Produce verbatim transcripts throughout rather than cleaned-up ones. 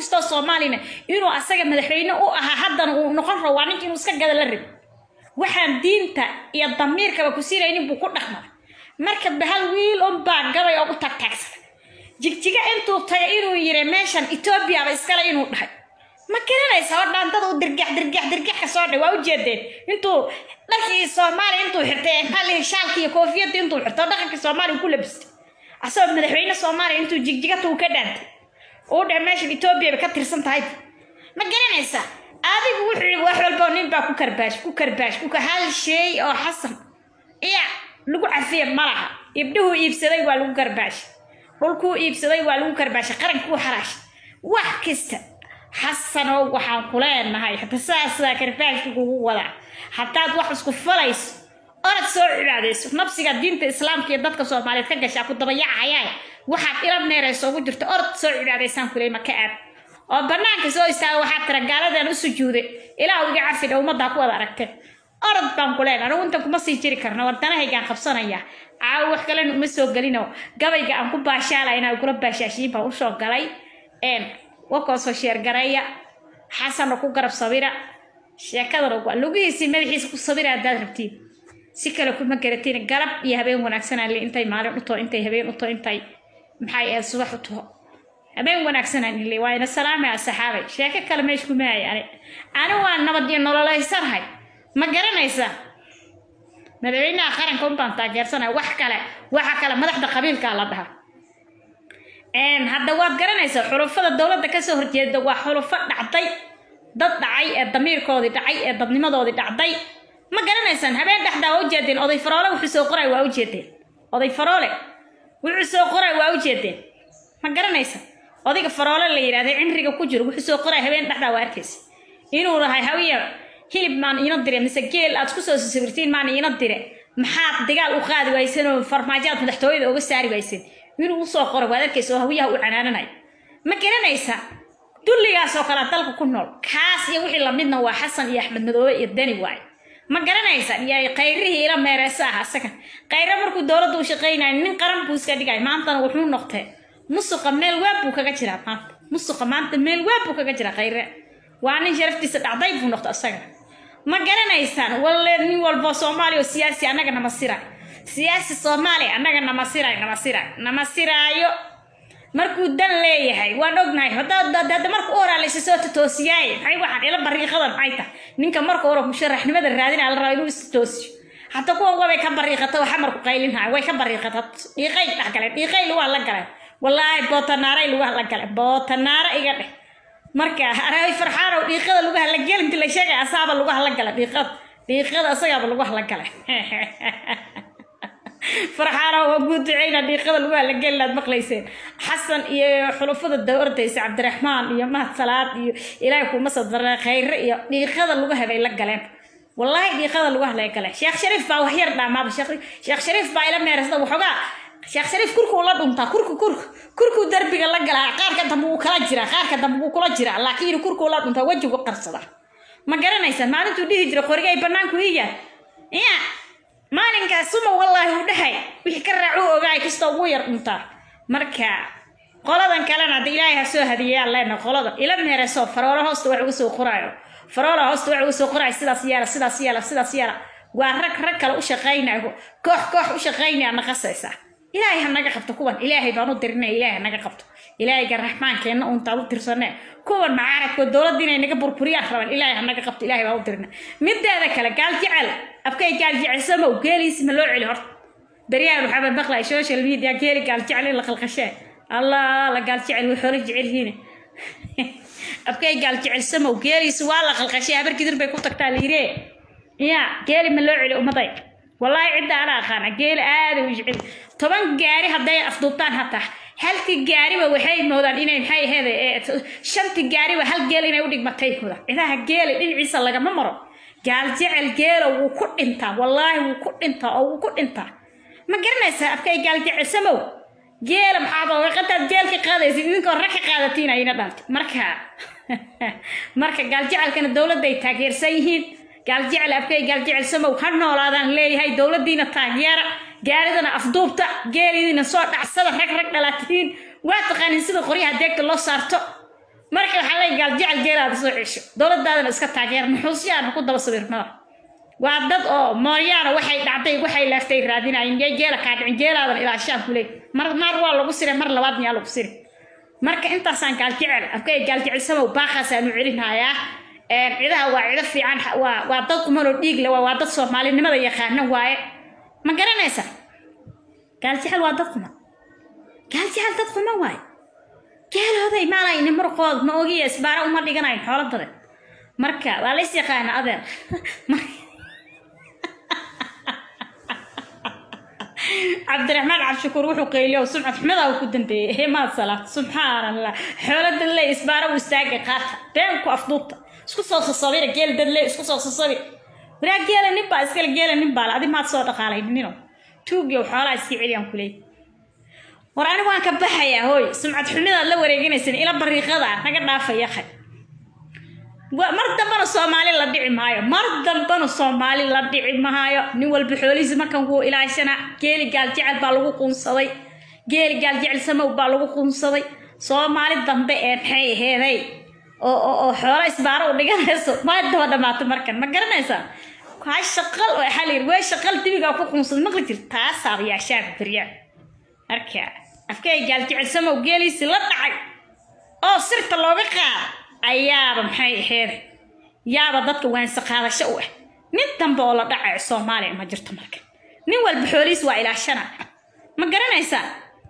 kastoo Soomaalina inuu asaga madaxweyne u ahaa haddana uu noqon rabo waa ninka inuu iska gada la rib waxaan diinta iyo damiirka ku siinaynin buu ku dhaqmaa marka bahal wiil oo baa gabay oo u tagtaagsan jigjiga intuu tagay inuu yiri meeshan Ethiopia ba iskala inuu dhahay ma garanaysa oo dhaantada u dirgax dirgax dirgax ka soo dhawaa u jeedeen intuu dharkii Soomaali intuu xirtay hal shaalki iyo koofiyad intuu xirtay dhaqanka Soomaali ku labistay asoo madaxweyne Soomaali intuu jigjiga tuu ka dhaantay oo dhameesha Ethiopia ka tirsan tahay ma garanaysa adigu wuxuu wax walba nin baa ku karbaash ku karbaash ku hal shay oo xasan iya lagu cafiye malaha ibduhu iibsaday waa lagu karbaash dhulku iibsaday waa lagu karbaash qaranku xaraash wax kasta حسن وحن كلنا هاي حتى ساسا كرفاش كوكو ولا حتى واحد اسكو فلايس أرد سوء عادس نفسي الدين الإسلام كي ضدك صوب مالك كجش أكو ضبيع عياي واحد إلى بنير سوق جرت أرد سوء عادس سام كل مكان وبناك سوء استوى واحد رجال هذا نسجود إلى أوجع عارف لو ما ضاق ولا ركت أرد بام كلنا أنا وأنت كم سيجري كرنا وأنتنا هيك عن خبصنا إياه عاوح كلنا مسوق قلنا قبل جا أنكم باشالة هنا يقولوا باشاشين بوشوا قلي إن وكوسو شير غرايا حسن كو غرب صبيره شيكada rogo lugiisi madaxiisa ku sabira hadaad rabtiin si kale kuma garateen garab iyo habeen wanaagsan aan intay maalin u too intay habeen u too intay maxay ee subax u too habeen wanaagsan aan ilaa waayna salaamay asxaabay sheeka kale meesh kuma yaani ana waan nabad iyo nololeysanahay ma garanaysa madaxweynaha qaranka u baan taageersanay wax kale waxa kale madaxda qabiilka la dhaha een hadda waad garanaysaa xulufada dawladda ka soo horjeeda waa xulufo dhacday dad dhacay ee damiirkoodi dhacay ee dadnimadoodi dhacday ma garanaysaan habeen dhaxda oo jeedin oday faroole wuxuu soo qoray waa u jeedin oday faroole wuxuu soo qoray waa u jeedin ma garanaysaa odayga faroole la yiraahdo cimriga ku jiro wuxuu soo qoray habeen dhaxda waa arkays inuu rahay hawiya hilib maan ina dire mise geel aad ku soo sawirtiin maan ina dire maxaad dagaal u qaadi waysan oo farmaajaad madaxtooyada uga saari waysan inuu soo qoro wadarkiisa hawiyaha u canaananay ma garanaysa dulligaas oo kala dalka ku nool kaas iyo wixii la midna waa Xasan iyo Axmed Madoobe iyo Dani waay ma garanaysa iyo qayrihi ila meeraysa asaga qayra markuu dawladdu u shaqeynay nin qaran buu iska dhigay maanta wuxuu noqtay musuqa meel waab buu kaga jiraa maanta musuqa maanta meel waab buu kaga jiraa qayra waa nin sharaftiisa dhacday buu noqtay asaga ma garanaysa walla nin walba Soomaali oo siyaasi anaga namasira siyaasi Soomaali anaga namasira namasira namasiraayo markuu dan leeyahay waan ognahay hada hada markuu oraaleysa soo toosiyay ay waxaan ila bariiqada maxay tahay ninka markuu oro musharaxnimada raadina la raayo inuu istoosiyo hatta kuwa way ka bariiqata waxa markuu qaylinaa way ka bariiqata dhiiqay dhaxgalay dhiiqay luwa la galay wallahi bootanaara luwa la galay bootanaara iga dheh marka aray farxaan oo dhiiqada luwa la galay inta la sheegay asaaba luwa la galay dhiiqada dhiiqada asaga luwa la galay فرحانة وجود عينا دقيقة الوهلة قلت مقليسين حسن يا حلفة الدورة يا عبد الرحمن يا مهد صلاة إلهكم مصدر خير يا دقيقة الوهلة يلا قلم والله دقيقة الوهلة يقلم شيخ شريف باو هير نعم هذا شيخ شيخ شريف باي لما يرسل وحقا شيخ شريف كركو ولا دمتا كركو كركو كركو دربي قال لك قار كان تبو كلا جرا قار كان تبو كلا جرا لكن كركو ولا دمتا وجه وقرصدا ما قرنا يسمع ما أنتوا دي هجرة خارجة يبنانكوا هي يا maalinka suma wallahi u dhahay wixii ka raaco ogaay kasta ugu yar inta marka qoladan kalena hadii ilaahay soo hadiyaa leena qolada ila meereso faroolo hoosta wax ugu soo qoraayo faroolo hoosta wax ugu soo qoraayo sidaas yaala sidaas yaala sidaas yaala waa rag rag kale u shaqeynaayo koox koox u shaqeynaya naqasaysa ilaahay hanaga qabto kuwan ilaahay baan u dirnay ilaahay hanaga qabto ilaahay rahmaankeena uun talu tirsanay kuwan macaaradka dawladda inay naga burburiyaan rabaan ilaahay hanaga qabto ilaahay baan u dirnay mideeda kale gaal jecel abkay gaal jecel sama u geelis ma loo celi horta بريان وحبا بقلا social media قالي قال جعل لك القشاء الله لا قال جعل وحول جعل هنا أبكي قال جعل سما وقالي سوال لك القشاء بركي دربي كوتك تاليري يا قالي من لو علي أمضي والله عدة أنا خانة قال آذي وجعل طبعا قاري هدايا أفضلتان هتا هل تجاري وحي مودان إني حي هذا شنت جاري وهل قال إني وديك ما تيك هذا إذا قال إن عيسى لقى ممر قال جعل قال وكل أنت والله وكل أنت أو وكل أنت ما قرنا سأبكي قال جعل سمو قال محاضر وقت جالك قاضي يمكن رك قاضتين أين دارت مركها مركها قال جعل كان الدولة دي تاجر سيهين قال جعل أبكي قال جعل سمو خلنا ولا ذا ليه هاي الدولة دينا تاجر قال إذا أنا أفضوبته قال إذا صوت أحسن رك رك لاتين واتقن نسيب قريها ديك الله صارته مركب قال جعل جيل سوعيش دولة دادنا اسكت تاجر نحوسيان نقول دبا صبرنا وعدد أو ماريانا وحي دعتي وحي لافتي رادينا إن جاي جيلا كان عن جيلا إلى الشام كله مر مر والله بصير مر لوادني على بصير مرك أنت سان قال جعل أوكي قال جعل سما وباخا سنعرفها يا إذا هو عرف في عن وعدد كمرو ديق لو وعدد صوف مالي نمر يخانه واي ما قرنا يسا قال جعل وعددكم قال جعل تدخل واي قال هذا ما لا ينمر قاض ما أوجي إسبارة وما ديجنا ينحول ضد مركا ولا يسيقنا أذر عبد الرحمن عبد الشكور وحو قيلي وسمعة حمدها وكدنتي هي ما صلاة سبحان الله حولد الله إسبارة واستاقي قاطها بينكو أفضوطة اسكو صوص الصغيرة جيل دلي اسكو صوص الصغيرة ولا جيل نبا اسكال جيل نبا هذه ما تصور قالي منو توقي وحالة استيعيليان كلي ورانا وان كبحيا هوي سمعة حمدها الله وريقينيسن إلى بريقضة نقد نافا يا أخي mar dambana Soomaali la dhici maayo mar dambana Soomaali la dhici maayo nin walba xoolihiisa markan uu ilaashana geeli gaal jecel baa lagu qunsaday geeli gaal jecel samow baa lagu qunsaday Soomaali dambe ee maxay heeday oo oo xoolo isbaaro u dhiganayso ma daba dhamaatay markan ma garanaysaa kaay shaqal oo xaliir way shaqal dibiga ku qunsaday ma jirto taas abiya shaab bariya arkaa afkay gaal jecel samow geeliisi la dhacay oo sirta looga qaad ayaaba maxay ahayd yaaba dadka waan saqaadasho u ah mid dambe oo la dhacay Soomaaliya ma jirto marka nin walba xooliis waa ilaashana ma garanaysaa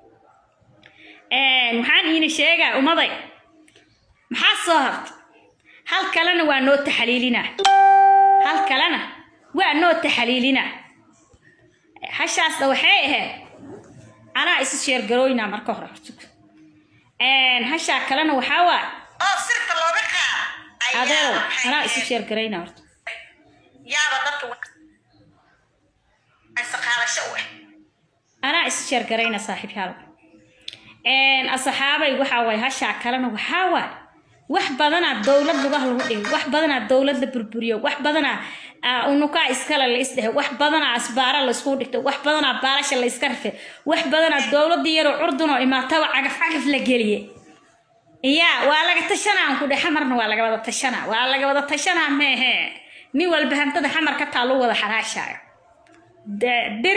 ee waxaan ina sheegaa umaday maxaa soo hartay hal kalena waa noo taxliilina hal kalena waa noo taxliilina hashaas waxay ahayd ana is sheer garooyna marka hore ee hasha kalena waxa waa oo sirta looga qaad adeero ana is sheer gareyna horta yaaba dadka ay saqaadasho u ah ana is sheer gareyna saaxiib yaal een asxaabay waxa way hasha kalena waxa way wax badana dawlad lagu lagu dhigay wax badana dawlad la burburiyo wax badana unuka iskala la isdhe wax badana asbaara la isku dhigto wax badana baalasha la iska rifay wax badana dawlad yar oo urdun oo imaataba cagaf cagaf la geliyay يا ولا قتشنا كده حمرنا ولا قبض تشنا ولا قبض تشنا ما هي ني والبهم تده حمر كتالو ولا حراشة در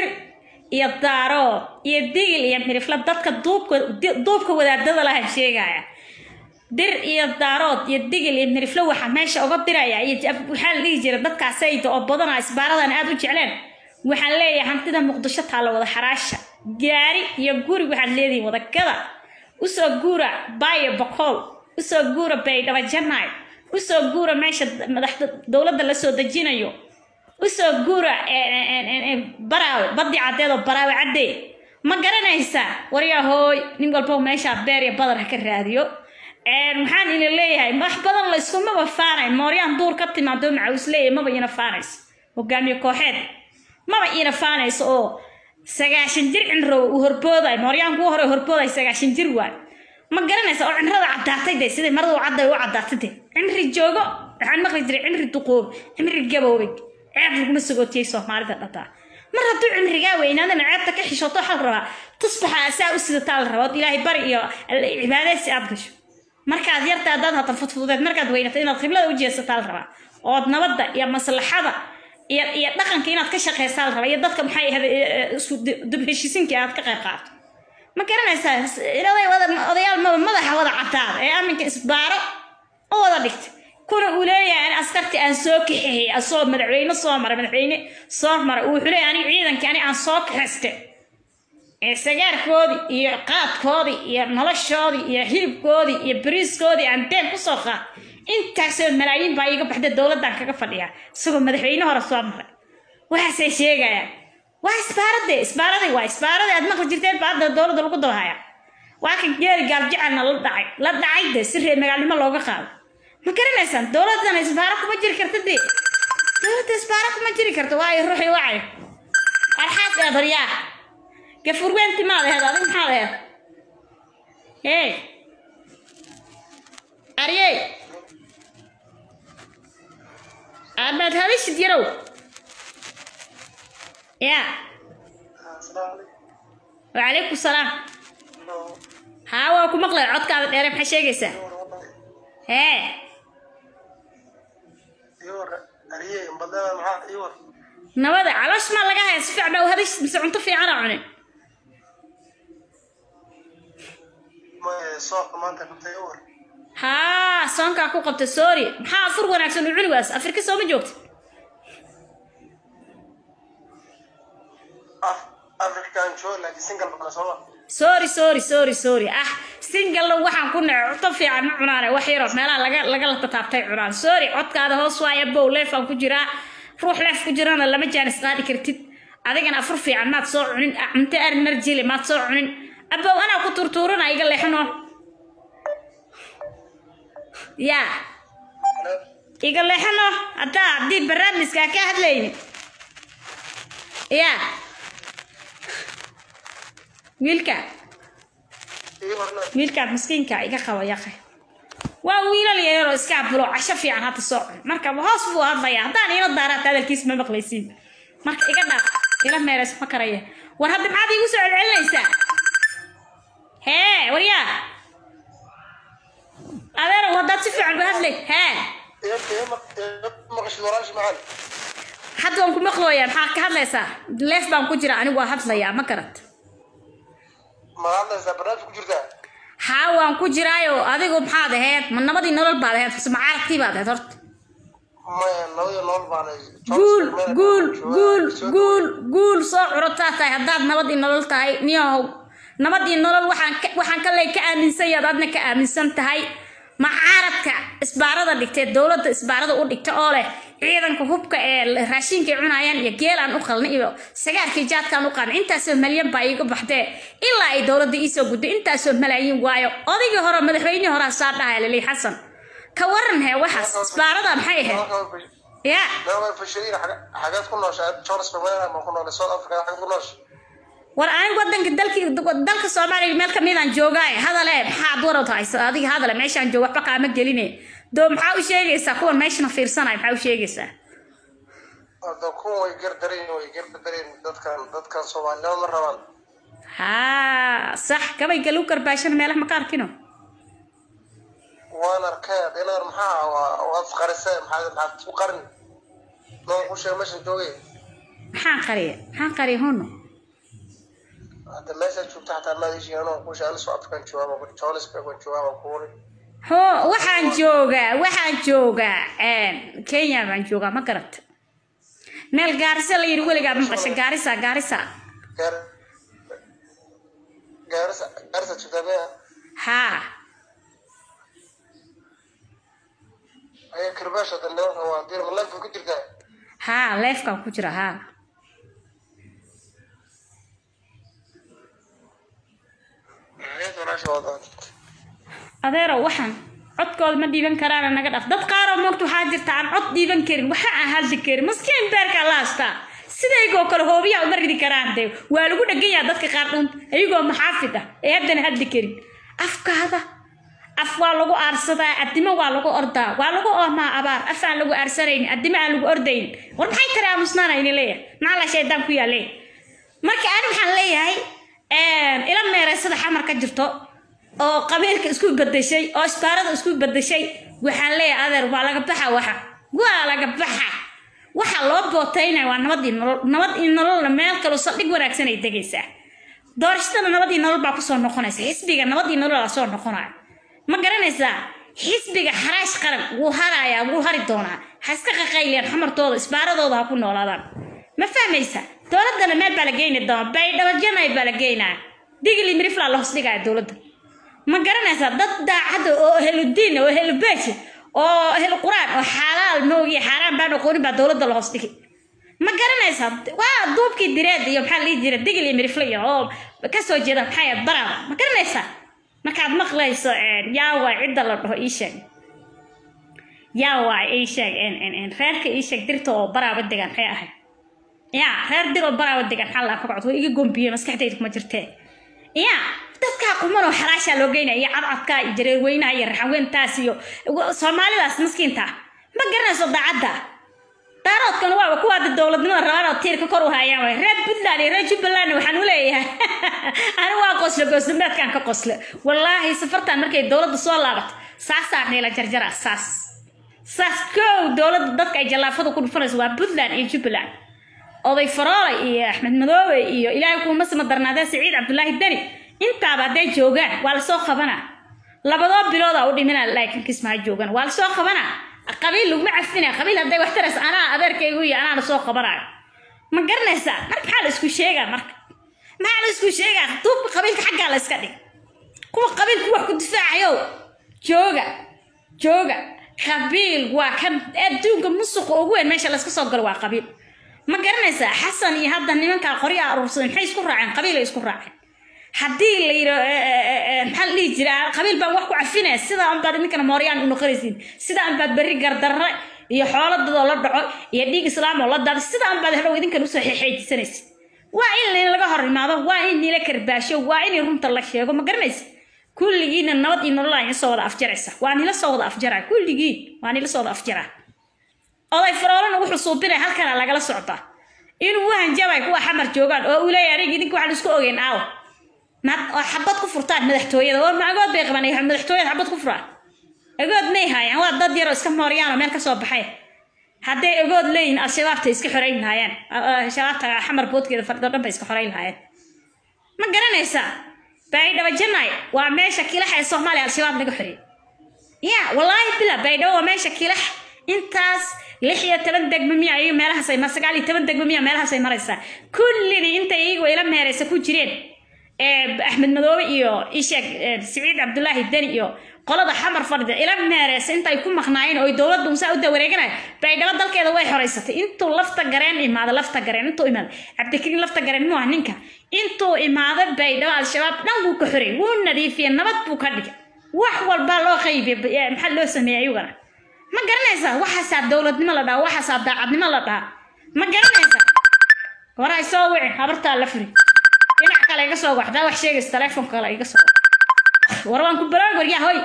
يدارو يديل يمر فلا دتك دوبك دوبك ولا دد لها شيء جاية در يدارو يديل يمر فلا وحماش أو قدر يا يجيب وحال يجي دتك عسيت أو بدنا إسبارة أنا أدو جعلان وحلي هم تده مقدشة على ولا حراشة جاري يجوري وحلي وذا كذا وسوغورا باي بقول وسوغورا باي دبا جناي وسوغورا ماشي مدحت دولة la soo dajinayo وسوغورا ان ان براو بدي cadeedo براو cadee ma garanaysa wariya hooy nin walba meesha beer iyo badar ka raadiyo een waxaan in leeyahay wax badan la isku ma faanay mooriyaan duur ka timaado macaws leeyahay ma bayna faanays hogaamiye kooxeed ma bayna faanays oo sagaashan jir in roo u horbooday mooriyaan ku hore horbooday sagaashan jir waa ma garanaysa oo cinrada cadaatay day sidii maradu caday oo cadaatay cinri joogo waxaan maqli jiray cinri duqoob cinri gaboobay ceeb lagu sugootiyay Soomaalida dhata mar hadduu cinriga weynaadana ceebta ka xishoto xal raba tusbaxa asaa u sida taal rabo ilaahay bari iyo cibaadaysi aad gasho markaad yarta dad hata fudfudeed markaad weynato inaad qiblada u jeesataa raba oo nabadda iyo maslaxada iyo iyo dhaqanka inaad ka shaqeysaan raba iyo dadka maxay ahayd isku dib heshiisinka aad ka qayb qaato ma garanaysaa ilaahay wada odayaal madaxa wada cataa ee aminka isbaaro oo wada dhigtay kuna uu leeyahay askarti aan soo kaxeeyay asoo madaxweyne soo maray madaxweyne soo maray uu xulay ani ciidanka ani aan soo kaxeystay ee sagaarkoodi iyo qaadkoodi iyo noloshoodi iyo hilibkoodi iyo bariiskoodi aan been ku soo qaad intaas oo malaayiin baa iga baxday dawladdan kaga fadhiya isagoo madaxweyne hore soo maray waxay sheegayaan waa isbaarade isbaarade waa isbaarade aad maqli jirteen baada dawladda lagu doohaya waa kan geeri gaal jacalna la dhacay la dhacay de si reer magaalnimo looga qaado ma garanaysan dawladdan isbaaro kuma jiri karto de dawladda isbaaro kuma jiri karto waa ay ruuxi wacay arxaas ee bariyaa gafurweenti ma leedahay adin maxaa leedahay hey ariyay أبد هذا شو تجرو؟ يا. وعليكم السلام. ها وأكو مقلع عد كذا تعرف حشة جيسة. ها يور أريه بدنا معاه يور نبض علاش ما لقاها سفعنا وهذيش مسعنت في عنا عني ما صاق ما أنت كنت يور ها صانك أكو قبت سوري محا أفر وناكسون العلو بس أفريقيا سو ما جوكت أف أفريقيا شو لكن سنجل بنا سوا سوري سوري سوري سوري أح سنجل لو waxaan ku nacay fi aan cunaanay wax yar meelaha laga laga la taabtay cunaan sorry codkaada hoos waaya bow leefan ku jira ruux leef ku jirana lama jaanis qaadi kartid adigana afur fiican maad soo cunin inta ar marjile maad soo cunin abow ana ku turtuurana iga leexno ya iga leexno hada di barnaamijka ka hadlayni ya wiilka wiilka miskiinka iga qaba yaqay waa wiilal yar oo iska ablo casho fiican hada soo marka hoos buu hadlaya hadaan ina daarata hadalkiis ma maqlaysiin marka iga dhaaf ila meeres ma karaya war hadda maxaad igu soo celcelinaysaa hee wariya adeer wadaad si fiican u hadlay hee maqash waraash macaan hadda waan ku maqlooyaa maxaa ka hadlaysaa leef baan ku jira anigu waa hadlayaa ma garat ma hadlaysaa barnaamij ku jirtaa haa waan ku jiraayo adigu maxaad ahayd ma nabadii nolol baad ahayd mise macaaragtii baad ahayd horta maya nabadii nolol baan guul guul guul guul guul soo curataa tahay haddaad nabadii nolol tahay niyahow nabadii nolol waxaan waxaan ka leey ka aaminsan yahay adna ka aaminsan tahay macaaradka isbaarada dhigtay dawladda isbaarada u dhigtay oo leh ciidanka hubka ee raashinka cunayaan iyo geelaan u qalnay iyo sagaarkii jaadkaan u qaadan intaas oo malyan baa iga baxday ilaa ay dawladda ii soo gudday intaas oo malaayiin waayo odaygii hore madaxweynihii hore saa dhahay lali xasan ka waran hee waxaas isbaarada maxay ahayd ya dawlad fashiliin xagaad ku nooshaa Charles Bamela ma ku noolaa South Africa xagaad ku nooshaa war aan wadanka dalka dalka Soomaaliya meel kamid aan joogay hadal ee maxaad warataysa adiga hadal meeshaan joog waxba qaama gelinay doo maxaa u sheegaysaa kuwa meeshan fiirsanay maxaa u sheegaysaa hada kuwa way gardareen way gardareen dadkan dadkan Soomaaliyeed ma rabaan ha sax kabay galu karbaashan meelaha ma ka arkino waan arkay dinar maxaa waa qarisay maxaa maxaa u qarin noo ku sheeg meeshan joogay maxaa qariye maxaa qariye hono هذا المسج بتاعت ما يجي أنا وش أنا سو أفكار جواب أقول تونس بقول جواب أقول هو waxaan joogaa waxaan joogaa een Kenya baan joogaa ma garat meel gaarisa la yiri waliga ma qashay gaarisa gaarisa gaarisa gaarisa tudabaa ha ay kirbaasha dadna waa dir malaf ku jirtaa ha leefka ku jira ha adeero waxaan codkooda ma dhiiban karaan naga dhaf dad qaar oo moogto waxa jirta aan cod dhiiban karin waxa aan hadli karin maskiin beerka laasta sidaygoo kale hoobiya u maridi karaan de waa lagu dhaganyaa dadka qaar dhun ayagoo maxaafid ah ee haddana hadli karin afkaada af waa lagu aarsadaa adimo waa lagu ordaa waa lagu oomaa abaar af aan lagu aarsanayn adimo aan lagu ordayn war maxay taraa musnaanayni leeyahay maxaa la sheedaan ku yaalay marka aan waxaan leeyahay een ila meereysada xamar ka jirto oo qabiilka isku bedeshay oo isbaarada isku bedeshay waxaan leeyahay adeer waa laga baxa waxa waa laga baxa waxa loo bootayna waa nabadii nolol nabadii nolol meel kale soo dhig wanaagsan ay degaysaa doorashada nabadii nolol baa ku soo noqonaysa xisbiga nabadii nolol la soo noqonaya ma garanaysaa xisbiga xaraash qaran wuu harayaa wuu hari doonaa haska qaqayliyaan xamartooda isbaaradooda ha ku noolaadaan ma fahmaysaa dawladana meel baa la geeyni doona bay dhawajanay baa la geynaa digli mirifla la hoos dhigaya dawladda ma garanaysaa dad daacad oo heludiin oo helbeesh oo hel quraan oo xalaal noogi xaraan baan qorin baa dawladda la hoos dhigay ma garanaysaa waa duubkii direed iyo maxaa la jira digli mirifla oo ka soo jeeda maxay barada ma garanaysaa markaad maqlayso yaa waa cid la dhaho ii sheeg yaa waa ii sheeg en en reerka ii sheeg dirta oo baraba degan maxay ahay يا هر ديرو برا ودقن حلا كقعد ويجي جنبيه مسكحتي ما جرتين يا dadka qumano xaraasha loo geynay cadcadka jireer weyna ay raxween taasiyo Soomaalidaas miskiinta ma garanayso daacada daaroodkan waa kuwa dawladnimada rabaan tiirka kor u hayaan way reer Puntland iyo reer Jubbaland waxaan u leeyahay ana waa qoslo goosmaadkan ka qoslo wallahi safartan markay dawladda soo laabato ساسا نيلا جرجرة ساس ساس كو دولة ضدك أي جلافة كل فرس وبدلان إيه جبلان أضي فراي إيه أحمد مدوي إيه إلهي يكون مسمى درنادا سعيد عبد الله الدني أنت بعدين جوجان ولا سوق خبنا لبضاب بلوضة أودي منها لكن كسمها جوجان ولا سوق خبنا قبيل لو معفنة قبيل هدا واحترس أنا أدرك يقولي أنا سوق خبنا ما قرنا سا مرك حال اسكو شيغا مرك ما حال اسكو شيغا طوب قبيلك حق على اسكدي كو قبيلك wax ku difaacayo jooga jooga qabiil waa kan adduunka musuq ugu weyn meesha la iska soo gal waa qabiil ma garanaysa xasan iyo hadda nimanka qoriya arursan maxay isku raaceen qabiil isku raaceen hadii la yiro maxal li jira qabiil baa wax ku cafinay sida aan baad ninkan mooriyaan u noqonaysiin sida aan baad bari gardarre iyo xooladooda la dhaco iyo dhiig islaam oo la dad sida aan baad helo idinkan u soo xixeeysanaysi waa in laga horimaado waa in la karbaasho waa in runta la sheego ma garanaysa kulligiina nabad iyo nolol ay soo wada afjaraysa waa in la soo wada afjaraa kulligii waa in la soo wada afjaraa oday farolana wuxuu soo biray halkan laga la socda inuu hanjabay kuwa xamar joogan oo uu leeyahay idinku waxa isku ogeen aaw ma xabad ku furtaan madaxtooyada oo maagood bay qabanay madaxtooyada xabad ku furaan agood may haayaan waa dad yar oo iska mooriyaan meel ka soo baxay haday agood leeyin al-shabaabta iska xoreyn lahaayeen shabaabta xamar boodkeeda fardo dhan bay iska xoreyn lahaayeen ma garanaysa baydhabo janay waa meesha kilaha ee Soomaaliya al-shabaab laga xoreeyay ya wallahi bila baydhabo waa meesha kilaha intaas lix iyo toban degmo miya ay meelahaas ay sagaal iyo toban degmo miya meelahaas ay maraysaa kullina inta iyagu ila meeraysa ku jireen ee Axmed Madoobe iyo Ishaaq Saciid Abdullaahi Dani iyo qolada xamar farda ila meeraysa inta ay ku maqnaayeen oo dawladdu u saacada wareeganay baydhabo dalkeeda way xoreysatay intuu lafta gareen imaada lafta gareen intuu imaada Cabdikariin lafta gareen ma ninka intuu imaada baydhabo al-shabaab dhan uu ka xoreeyay wuu nadiifiyay nabad buu ka dhigay wax walba loo qaybiyay maxaa loo sameeyay ayagana ma garanaysa waxa saad dawladnimo la dhaw waxa saad daacadnimo la dhaw ma garanaysa waray soo wicin habarta la furi dhinac kale iga soo waxda wax sheegay telefoon kale iga soo warwaan ku baraag waryaa hoy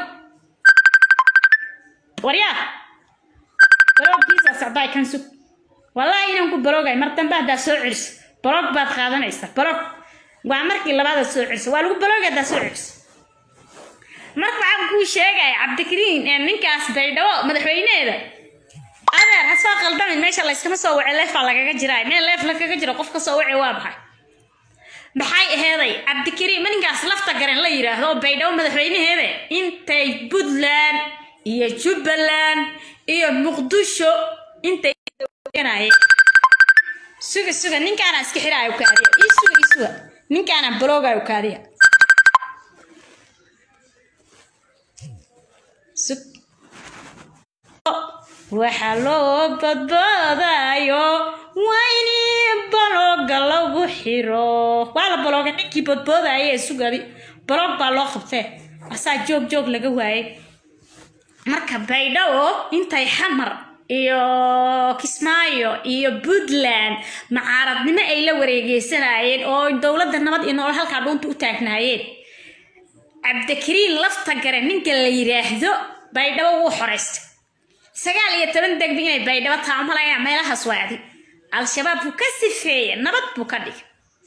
waryaa baraag kiisa sacday kan sug wallahi inaan ku baraagay mar dambe hada soo cirs baraag baad qaadanaysa baraag waa markii labaad soo cirs waa lagu baraagay hada soo cirs marka waxaan ku sheegay Cabdikariin ee ninkaas baydhabo madaxweynaheeda adeer ha soo qaldamin meesha la iskama soo wacay leef lagaga jiray meel leef lagaga jiro qof ka soo wacay waa baxay maxay aheeday Cabdikariin ninkaas lafta garan la yiraahdo baydhabo madaxweynaheeda intay Puntland iyo Jubbaland iyo Muqdisho intay ganaaye suga suga ninkaan iska xiraayo ka adiga isuga isuga ninkaan blogaayo ka adiga waxa loo badbaadayo wayni balooga lagu xiro wala balooga ninkii badbaadayo sugadi baloog baa loo qabtay asaa joog joog laga waayay marka baydhabo intay xamar iyo Kismaayo iyo Puntland macaaradnimo ay la wareegaysanayeen oo dawladda nabad iyo nolol halka dhuunta u taagnaayeen Cabdikariin lafta garan ninka la yiraahdo baydhabo wuu xoreystay sagaal iyo toban degmo inay baydhabo taamalaya meelahaas waadi al-shabaab ku kasifeeyay nabad buu ka dhigay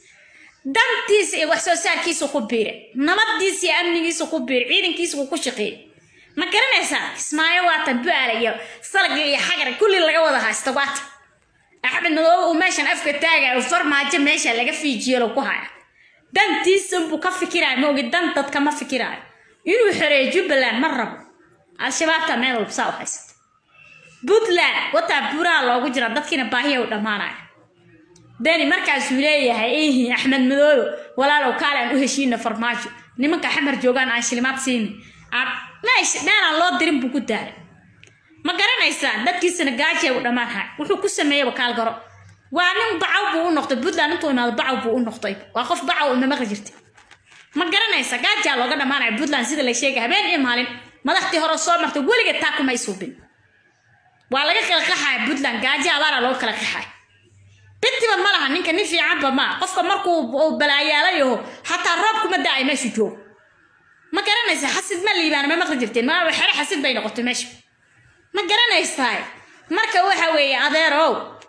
dantiis ee wax soo saarkiisu ku biiray nabadiis iyo amnigiisu ku biiray ciidankiisu ku shaqeeyay ma garanaysaa Kismaayo waa tabaalayo salag iyo xagar kulli laga wada haysto waata Axmed Madoobe uu meeshan afka taagay farmaajo meesha laga fiijiyo ku haya dantiis buu ka fikiray ma ogi dan dadka ma fikiray inuu xoreeyo Jubbaland mar rabo al-shabaabta meel walba soo haysto Puntland wata buraa loogu jira dadkina baahiyo u dhamaanay Dani markaas uu leeyahay ee Axmed Madoobe walaalow kaalan u heshiina farmaajo nimanka xamar joogan aan shilimaad siin ab meesh dana loo dirin buu ku daaray ma garanaysaa dadkiisana gaajo u dhamaanay wuxuu ku sameeyay wakaal garo waa nin bacaw buu u noqday Puntland intuu imaado bacaw buu u noqday waa qof bacaw uma maqli jirtay ma garanaysaa gaajo looga dhamaanay Puntland sida la sheegay habeen iyo maalin madaxtii hore soo martay waliga taa kuma isuubin waa laga kala qaxay Puntland gaajo abaara loo kala qaxay bitiba malaha ninka nin fiican ba ma qofka markuu balaayaalayo hataa roob kuma daay meesha joog ma garanaysaa xasid ma liibaan ma maqli jirteen ma waxa xasid bay noqotay meesha ma garanaysaa marka waxa weeye adeerow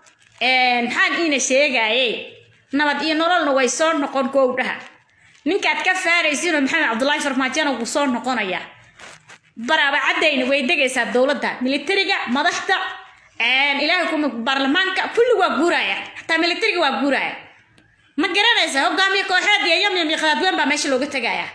ee maxaan ina sheegayay nabad iyo nololna way soo noqon koowdaha ninkaad ka faaraysiin Maxamed Cabdullaahi Farmaajo uu soo noqonaya برا عدين ويدقيسا الدولة دا ميليتريغا مدحتا ان إلهي كوم برلمانكا كل واقورايا حتى ميليتريغا واقورايا ما قرانيسا هقامي كوحاد يا يوم يوم يخلادوين با ماشي لوغا تغايا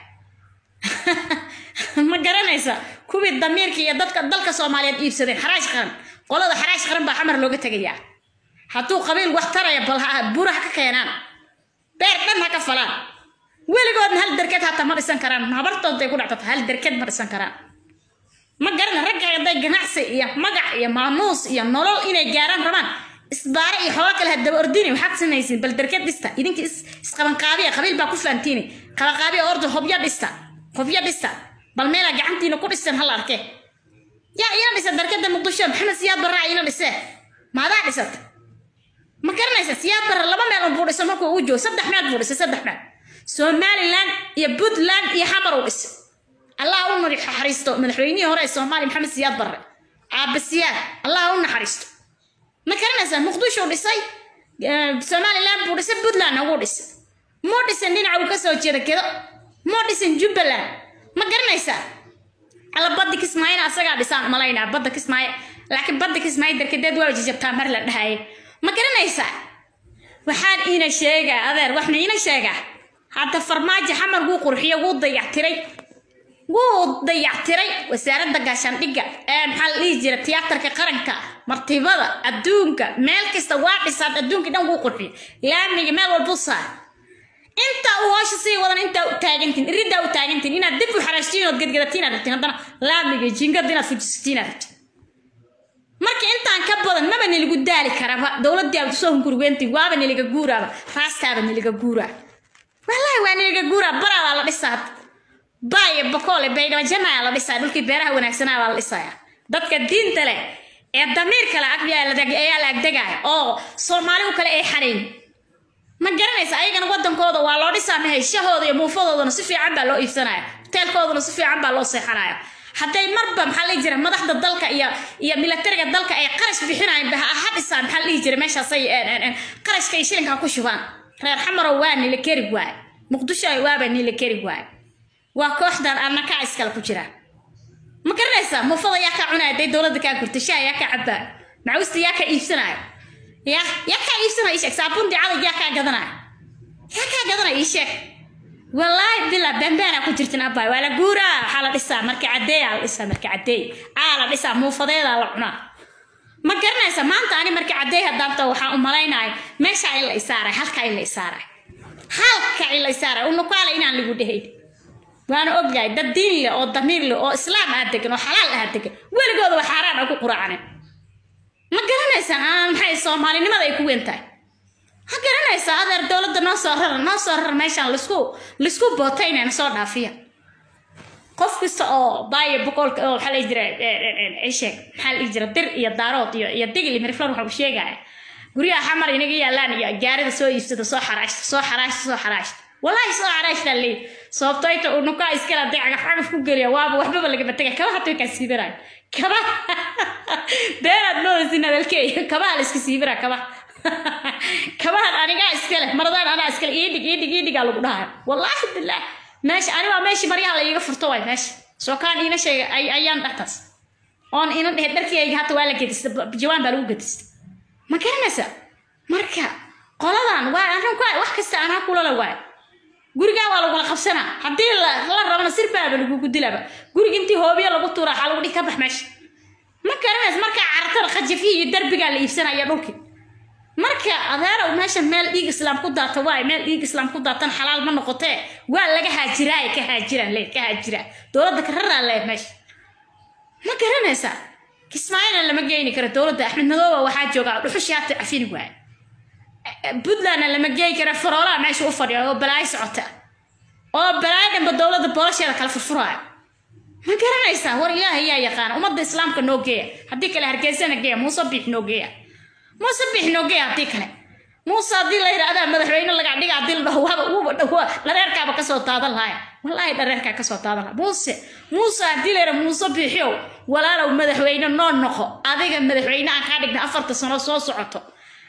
ما قرانيسا كوبي الضميركي يا دادك دالكا سوماليات إيبسدين حراش قرن قولada حراش قرن با حمر لوغا تغايا حتو قبيل واختريا بلها بورا حكا كينان بير دن هكا فلان weligoodna hal darkad hata ma dhisan karaan habartood ay ku dhacdo hal darkad ma dhisan karaan ma garan ragga ay ganacsi iyo magac iyo maamuus iyo nolol inay gaaraan rabaan isbaar iyo xoolo kale hadaba ordini waxaad sameeyeen bal darkad dhista idinka is qaban qaabiya qabiil baa ku faantiini qaba qaabiya ordo hobya dhista hobya dhista bal meel gacantiina ku dhisan hal arke ya ina dhisa darkada muqdisho maxamed siyaad barra ina dhisa maada dhisat ma garanaysa siyaad barra laba meel oo buudhiso markuu uu joogo saddex meel buudhiso saddex meel Somaliland يا بودلاند يا حمر ولس الله أمر حريستو من حريني هراء الصومالي محمد سياد برا عبد السياد الله أمر حريستو ما كان ناس مخدوش ولسي Somaliland ولس بودلاند ولس مودس إننا عوكسو كذا كذا مودس جبلان ما كان ناس على بدك اسمعين أسرع لسان ملاينا بدك اسمعين لكن بدك اسمعين در كده دوا وجيب تامر لهاي ما كان ناس وحال إينا شيء هذا وإحنا إينا شيء حتى فرماجة حمر هو قرحية هو ضيع تري هو ضيع تري وسعر الدقاشان دقة محل يجري تياتر كقرنكا مرتبة الدونك مالك استواعد صار الدونك ده هو قرحية يعني جمال والبصة أنت واش سي ولا أنت تاجنتين ريدا وتاجنتين هنا دب حرشتين وتقد قدرتين هذا هذا لا بيجي جينجر دينا في ستين هذا marka intaan ka badan ma bani lagu daali karaba dawladda ay soo hungurweentay waaba niliga guuraba faastaada niliga guuraba والله وين يجورا برا على الإسات باي بقول بيجا جماعة على الإسات دول كبيرها ونحسنا على الإسات دتك الدين تلا الضمير كلا أكبر على دق أي على دقة أو صومالي وكلا أي حرين ما جرنيس أي كانوا قدام كودا وعلى الإسات ما هي شهود يموفضوا نصفي عبا لو إفسنا تل كودا نصفي عبا لو صحراء حتى يمرب محل يجري ما ضحت الدلك يا يا ملترك الدلك أي قرش في حين بها أحد السان محل يجري ماشى صي قرش كيشيلن كاكوشوان reer xamar waan ila kari waay muqdisho ay waaban ila kari waay waa kooxdan ana ka iskala ku jira ma garanaysa ma fada yaa ka cunaaday dawladda ka gurtashay yaa ka cabaa macawsta yaa ka iibsanay yaa yaa ka iibsanay sheek saabun dicada yaa ka gadanay yaa ka gadanay sheek wallahi bila bambana ku jirtin abay wala guura xala dhisaa marka cadeey al dhisaa marka cadeey ala dhisaa mu fadeeda la cunaa ما قرنايسا ما أنت أنا مركي عديها دابتا وحا أماليناي ماشا إلا إسارة هالكا إلا إسارة هالكا إلا إسارة ونو قالا إنا اللي قده وانا أبقاي دا الدين لي أو الضمير لي أو إسلام هاتكن وحلال هاتكن ويلي قوضوا وحاران أكو قرآن ما قرنايسا أنا محاي الصومالي نماذا يكو انتاي ما قرنايسا هذا الدولة دا نوصو هرر نوصو هرر ماشا لسكو لسكو بوتين أنا صورنا فيها qof kasta oo baay boqol oo xal ay jiray ay sheeg xal ay jiray dir iyo daarood iyo iyo digli mirflan waxa uu sheegay guriga xamar inaga yaalaan iyo gaarida soo iibsada soo xaraash soo xaraash soo xaraash wallahi soo xaraash dalay sababtayta uu nuka iskala dacaga xaqaf ku galiya waaba waxba laga batay kaba hato ka siibiray kaba deerad noo sinadalkay kaba la iska siibiray kaba kaba aniga iskala maradaan ana iskala iidig iidig iidig lagu dhahay wallahi billah ماشي أنا ما ماشي مريها اللي يقفر طوي ماشي سو كان هنا شيء أي أيام أحتس أون هنا ده دركي يجي هاتوا ولا كده بجوان بلوج كده ما كان مسا مركا قلنا وا أنا كوا واحد كست أنا أقول له وا قولي قاوا ولا خمسنا حدي لا لا ربنا سير بقى بلوج كده لا بقى قولي أنتي هو بيا لو بتورا حلو ودي كبح ماشي ما كان مس مركا عرتر خد فيه الدرب قال لي سنة يا روكي marka adeer oo meesha meel dhiig islaam ku daata waay meel dhiig islaam ku daatan xalaal ma noqotee waa laga haajiray ka haajiran leed ka haajira dawladda ka raraa leed meesha ma garanaysa kismaayna lama geeyni karo dawladda Axmed Madoobe waxa jooga dhuxushaati afin waay Puntland lama geey karo faroola meesha u fadhiyo oo balaay socota oo balaadan ba dawladda boosheeda kala furfuray ma garanaysa war ilaahay yaa yaqaan ummadda islaamka noo geeya hadii kale hargeysana geeya muuse bix noo geeya موسى بيحنو جي عطيك له موسى دي له هذا مدحوين اللي قاعد يقعد له هو هو هو لا يركع بكسوت هذا الهاي والله لا يركع كسوت هذا موسى موسى دي له موسى بيحيو ولا لو مدحوين نون نخو هذيك مدحوين عن قاعد أفرت سنة صو صعته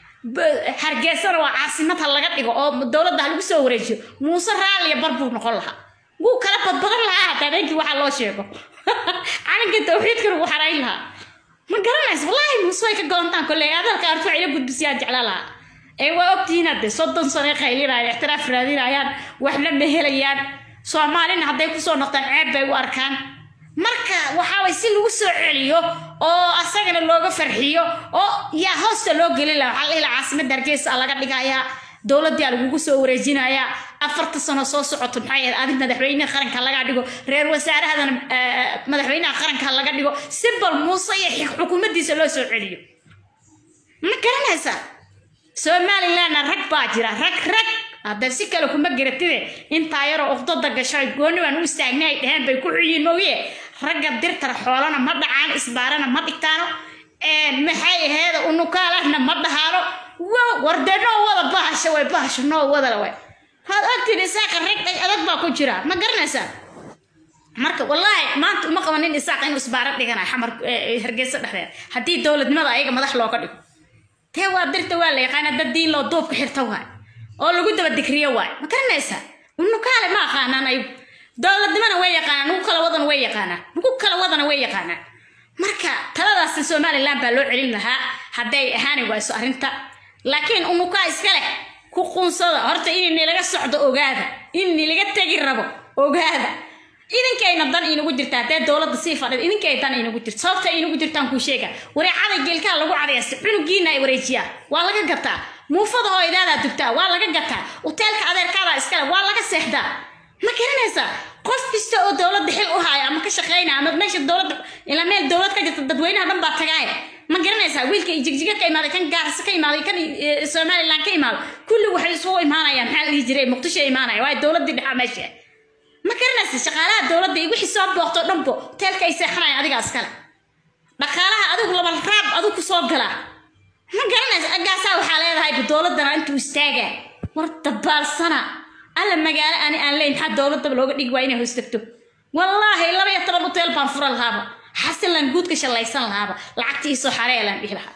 حرجسنا وعاصمتها اللي قاعد يقول الدولة ده اللي بيسوي رجيم موسى رالي بربو نقولها هو كلام بدل لها تبيك واحد الله شيء calanka tawxiidka lagu xarayn lahaa ma garanaysa wallaahi muusay ka goontaan kolley hadalka artu ila gudbisiyaa jeclaa lahaa ee waa ogtihiin hadde soddon sano qaylinaya ixtiraaf raadinayaan waxna ma helayaan soomaalina hadday kusoo noqdaan ceeb bay u arkaan marka waxa way si lagu soo celiyo oo asagana looga farxiyo oo yaa hoosta loo gelin lahaa waxa la caasimada Hargeysa laga dhigayaa dawladda lagu soo wareejinaya afarta sano soo socoto maxay aad madaxweynaha qaranka laga dhigo reer wasaarahadan madaxweynaha qaranka laga dhigo sibal muuse iyo xukuumaddiisa loo soo celiyo ma garanaysa Somaliland rag baa jira rag rag هذا سكالو كم جرتيه إن طايرة أخطط دقشاي قونو أنو استعناي دهان بيكوعين مويه رجع بدير ترى حوالنا مضى عن إسبارنا مضى كتانو محي هذا أنو كالهنا مضى هارو وردنا ولا باش ولا باش نو ولا لوي هذا أكتر إساق الرجع أدق باكو جرا ما قرنا سا مركب والله ما أنت ما قوانين إساق إنه إسبارات لقنا حمر هرجس الأخير هدي دولة مضى أيق مضى حلو كده توا درت ولا يقانا الدين لو دوب كحرتوها oo lagu daba dikriyo waay ma garanaysa unu kale ma aqaanaan ay dawladnimada way yaqaanaan ugu kala wadan way yaqaanaan ugu kala wadan way yaqaanaan marka taladaas Somaliland baa loo celin lahaa haday ahaani wayso arinta laakiin unu ka iska leh ku qunsada horta in laga socdo ogaada in laga tagi rabo ogaada idinkayna dan inagu jirta haday dawladda si fadhid idinkay dan inagu jirto sababta inagu jirtaan ku sheega wareecada geelka lagu cadeeyay cunugiina ay wareejiyaa waa laga gartaa موفض هاي ذا دكتور والله جتها وتلك هذا الكذا إسكال والله كسهدا ما كرنيسا قف بيستو الدولة دحيل وهاي أما كشخينا أما بنش الدولة إلى ميل الدولة كجت الدوينة دم باتجاي ما كرنيسا ويل كي يجيك كي ماذا كان جارس كي ماذا كان سومالي لان كي ماذا كل واحد يسوي إمانة يا محل يجري مقتش إمانة واي الدولة دي بحماشة ما كرنيسا شغالات الدولة دي وحي صاب وقت نبو تلك يسحنا يا أديك إسكال بخالها أدوك لما الراب أدوك صاب كلا ما قلنا أجاسا وحالي هاي بدولة دنا أنتوا استاجا ورتبال سنة أنا ما قال أنا أنا لين حد دولة تبلوغ نيجوينه هستكتو والله إلا ما يتربوا طيل بانفر الغابة حسن لنقود كش الله يسال الغابة لعكتي يسوح عليه لان بيلها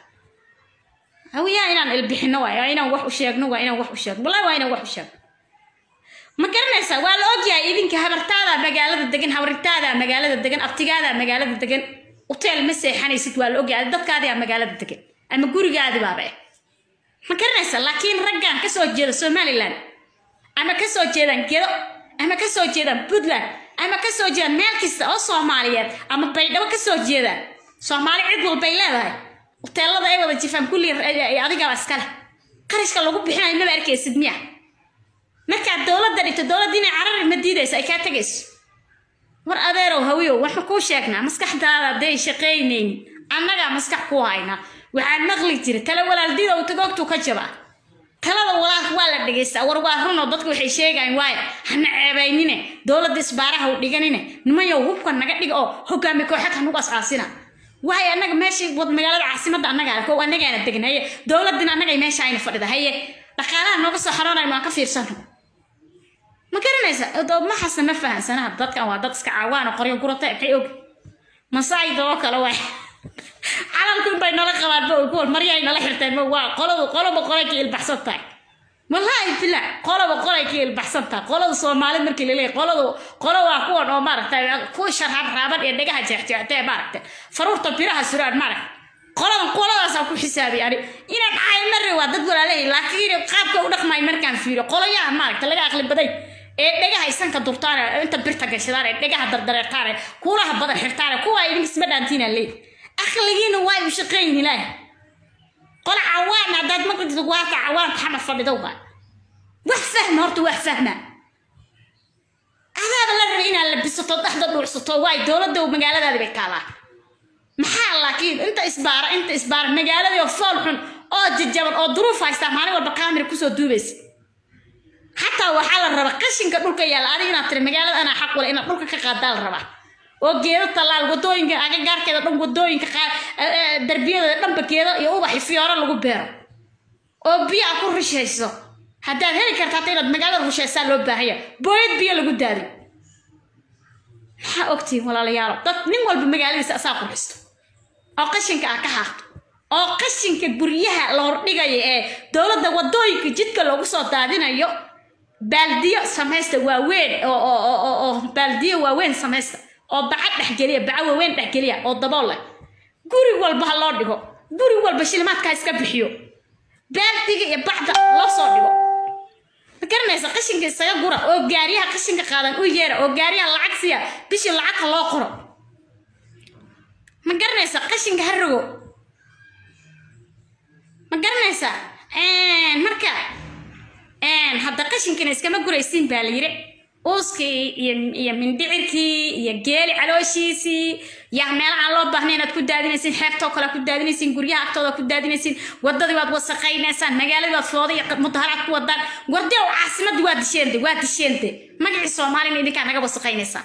هو يا إنا البحنوا يا إنا وح وشاق نوا إنا وح وشاق والله وإنا وح وشاق ما قلنا سا والأوجيا إذن كهبرتادا مقالة الدجن هورتادا مقالة الدجن أبتجادا مقالة الدجن وطيل مسح حنيست والأوجيا الدك هذه مقالة الدجن أما جوري قاعد بابه ما كرنسا لكن رجع كسر جيدا Somaliland أما كسر جيدا كذا أما كسر جيدا بدلا أما كسر جيدا مالكيس أو Soomaaliyeed أما بيدا كسر جيدا Soomaali عدل بيلا هاي وتلا ذا يبغى تفهم كل يعطيك أسكال قريش كلو بحنا إنه باركي سدمية ما كان الدولة ده الدولة دينا عرر المدينة سايكاتجس ور أذيرو هويو وحكوا شاكنا مسكح دارا دي شقينين أنا جا مسكح كوهاينا waxaan maqli jiray tala walaaldiida oo tagoogto ka jaba talada walaal waa la dhigaysta war waa runo dadku waxay sheegayaan waay hana ceebaynine dawladda isbaaraha u dhiganine nimayo hubka naga dhig oo hogaami kooxaha nugu asaasina waay anaga meeshii wad magaalada caasimadda anaga ko anaga degnay dawladna anaga meesha ayna fadhida haye dhaqaalaha nooga soo xaroonay ma ka fiirsano ma garanaysa dad ma xasana fahansanaha dadkan waa dad iska caawaan oo qoryo gurata ay og masaaydo kala waay عالمكم بين الله قواد بقول مريا إن الله حرتين ما قالوا قالوا بقولك البحثات تاعي والله يطلع قالوا بقولك البحثات تاعي قالوا الصومالي مركي ليه قالوا قالوا أكون أو مرة تاعي كل شهر رابط يدقها جحت تاعي مرة فرور تبيرها سرعة مرة قالوا قالوا أسوق حسابي يعني إن عاي مرة وادد ولا ليه لكن قابك ودق ما يمركان فيه قالوا يا مرة تلاقي أغلب بدي دقها يسان كدورتار أنت بيرتك شدار دقها دردر تار كورها بدر حرتار كوا يمس بدانتينا ليه أخليين واي وشقين لا قل عوام عدد ما كنت واقع عوام محمد فضي دوبا وحفهم هرتو وحفهمه هذا اللي رأينا اللي بسطو تحضر ورسطو واي دولة دو مقالة دي بيكالا محال لكن انت إسبار انت إسبار مقالة دي وفالحن او ججابر او ظروف هايستاماني والبقامر كسو دوبس حتى وحال الربا قشن كدولك يالا أنا تري مقالة أنا حق ولا إنا دولك كقادال الربا وجيرت طلال ودوين كأجا جار كذا دم ودوين كخا دربيه دم بكذا يوبا حفيارة لو بير وبيع كل رشيسه هذا هني كرتاتين المجال الرشيسة لو بهية بيت بيا لو قدامي حقتي ولا ليارب ضد نمول بمجال يسأساق رست أقشين كأكحت أقشين كبريها لو رجعي إيه دولة ده ودوين كجد كلو قصة دادين أيو بلدية سمست ووين أو أو أو أو بلدية ووين سمست oo bacad dhexgeliya bacaw weyn dhexgeliya oo dabool leh guri walba loo dhigo guri walba shilmaadka iska bixiyo baaldiga iyo bacda loo soo dhigo garanaysa qashinka isaga gura oo gaariyaha qashinka qaadan u yeera oo gaariyaha lacag siya bishii lacag loo qoro ma garanaysa qashinka harrogo ma garanaysa een marka een hadda qashinkana iskama guraysiin baa la yiri ooskii iyo iyo mindhicirkii iyo geeli calooshiisii yaa meel aan loo baahnayn aad ku daadinaysiin xeebtoo kale ku daadinaysiin guryaha agtooda ku daadinaysiin wadadii waad wasaqaynaysaan magaaladii waad fooda iyo mudaharaad ku wadaan wardi oo caasimadii waa disheente waa disheente magacii Soomaaliya idinka naga wasaqaynaysaan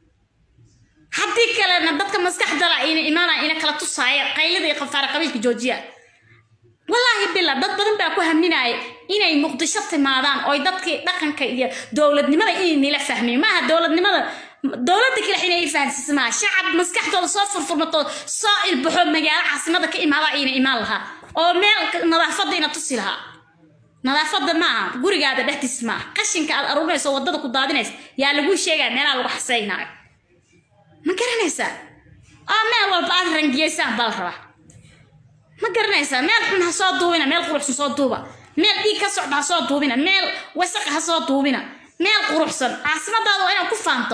haddii kalena dadka maskaxda la ina imaana ina kala tusaaya qaylada iyo qafaar qabiilka Joojiya والله بالله dad badan baa ku haminay inay muqdisho timaadaan oo dadkii dhaqanka iyo dawladnimada inay la fahmeen ma dawladnimada dawladda kale inay fahansiismaa shacab maskaxdooda soo furfurmato soo ilbaxo magaalo caasimada ka imaada inay imaan laha oo meel nadaafada ina tusi laha nadaafada ma gurigaada dhexdiis ma qashinka aad aruurayso wadada ku daadinayso yaa lagu sheegay meelaha lagu xasaynaa ma garanaysa oo meel walba aad rangiyaysan bal raba ما قرنيسا ميل حن هسoo duubina meel quruxsan soo duuba meel dhiig ka socda soo duubina meel wasaq ha soo duubina meel quruxsan caasimadaada waa inaad ku faanto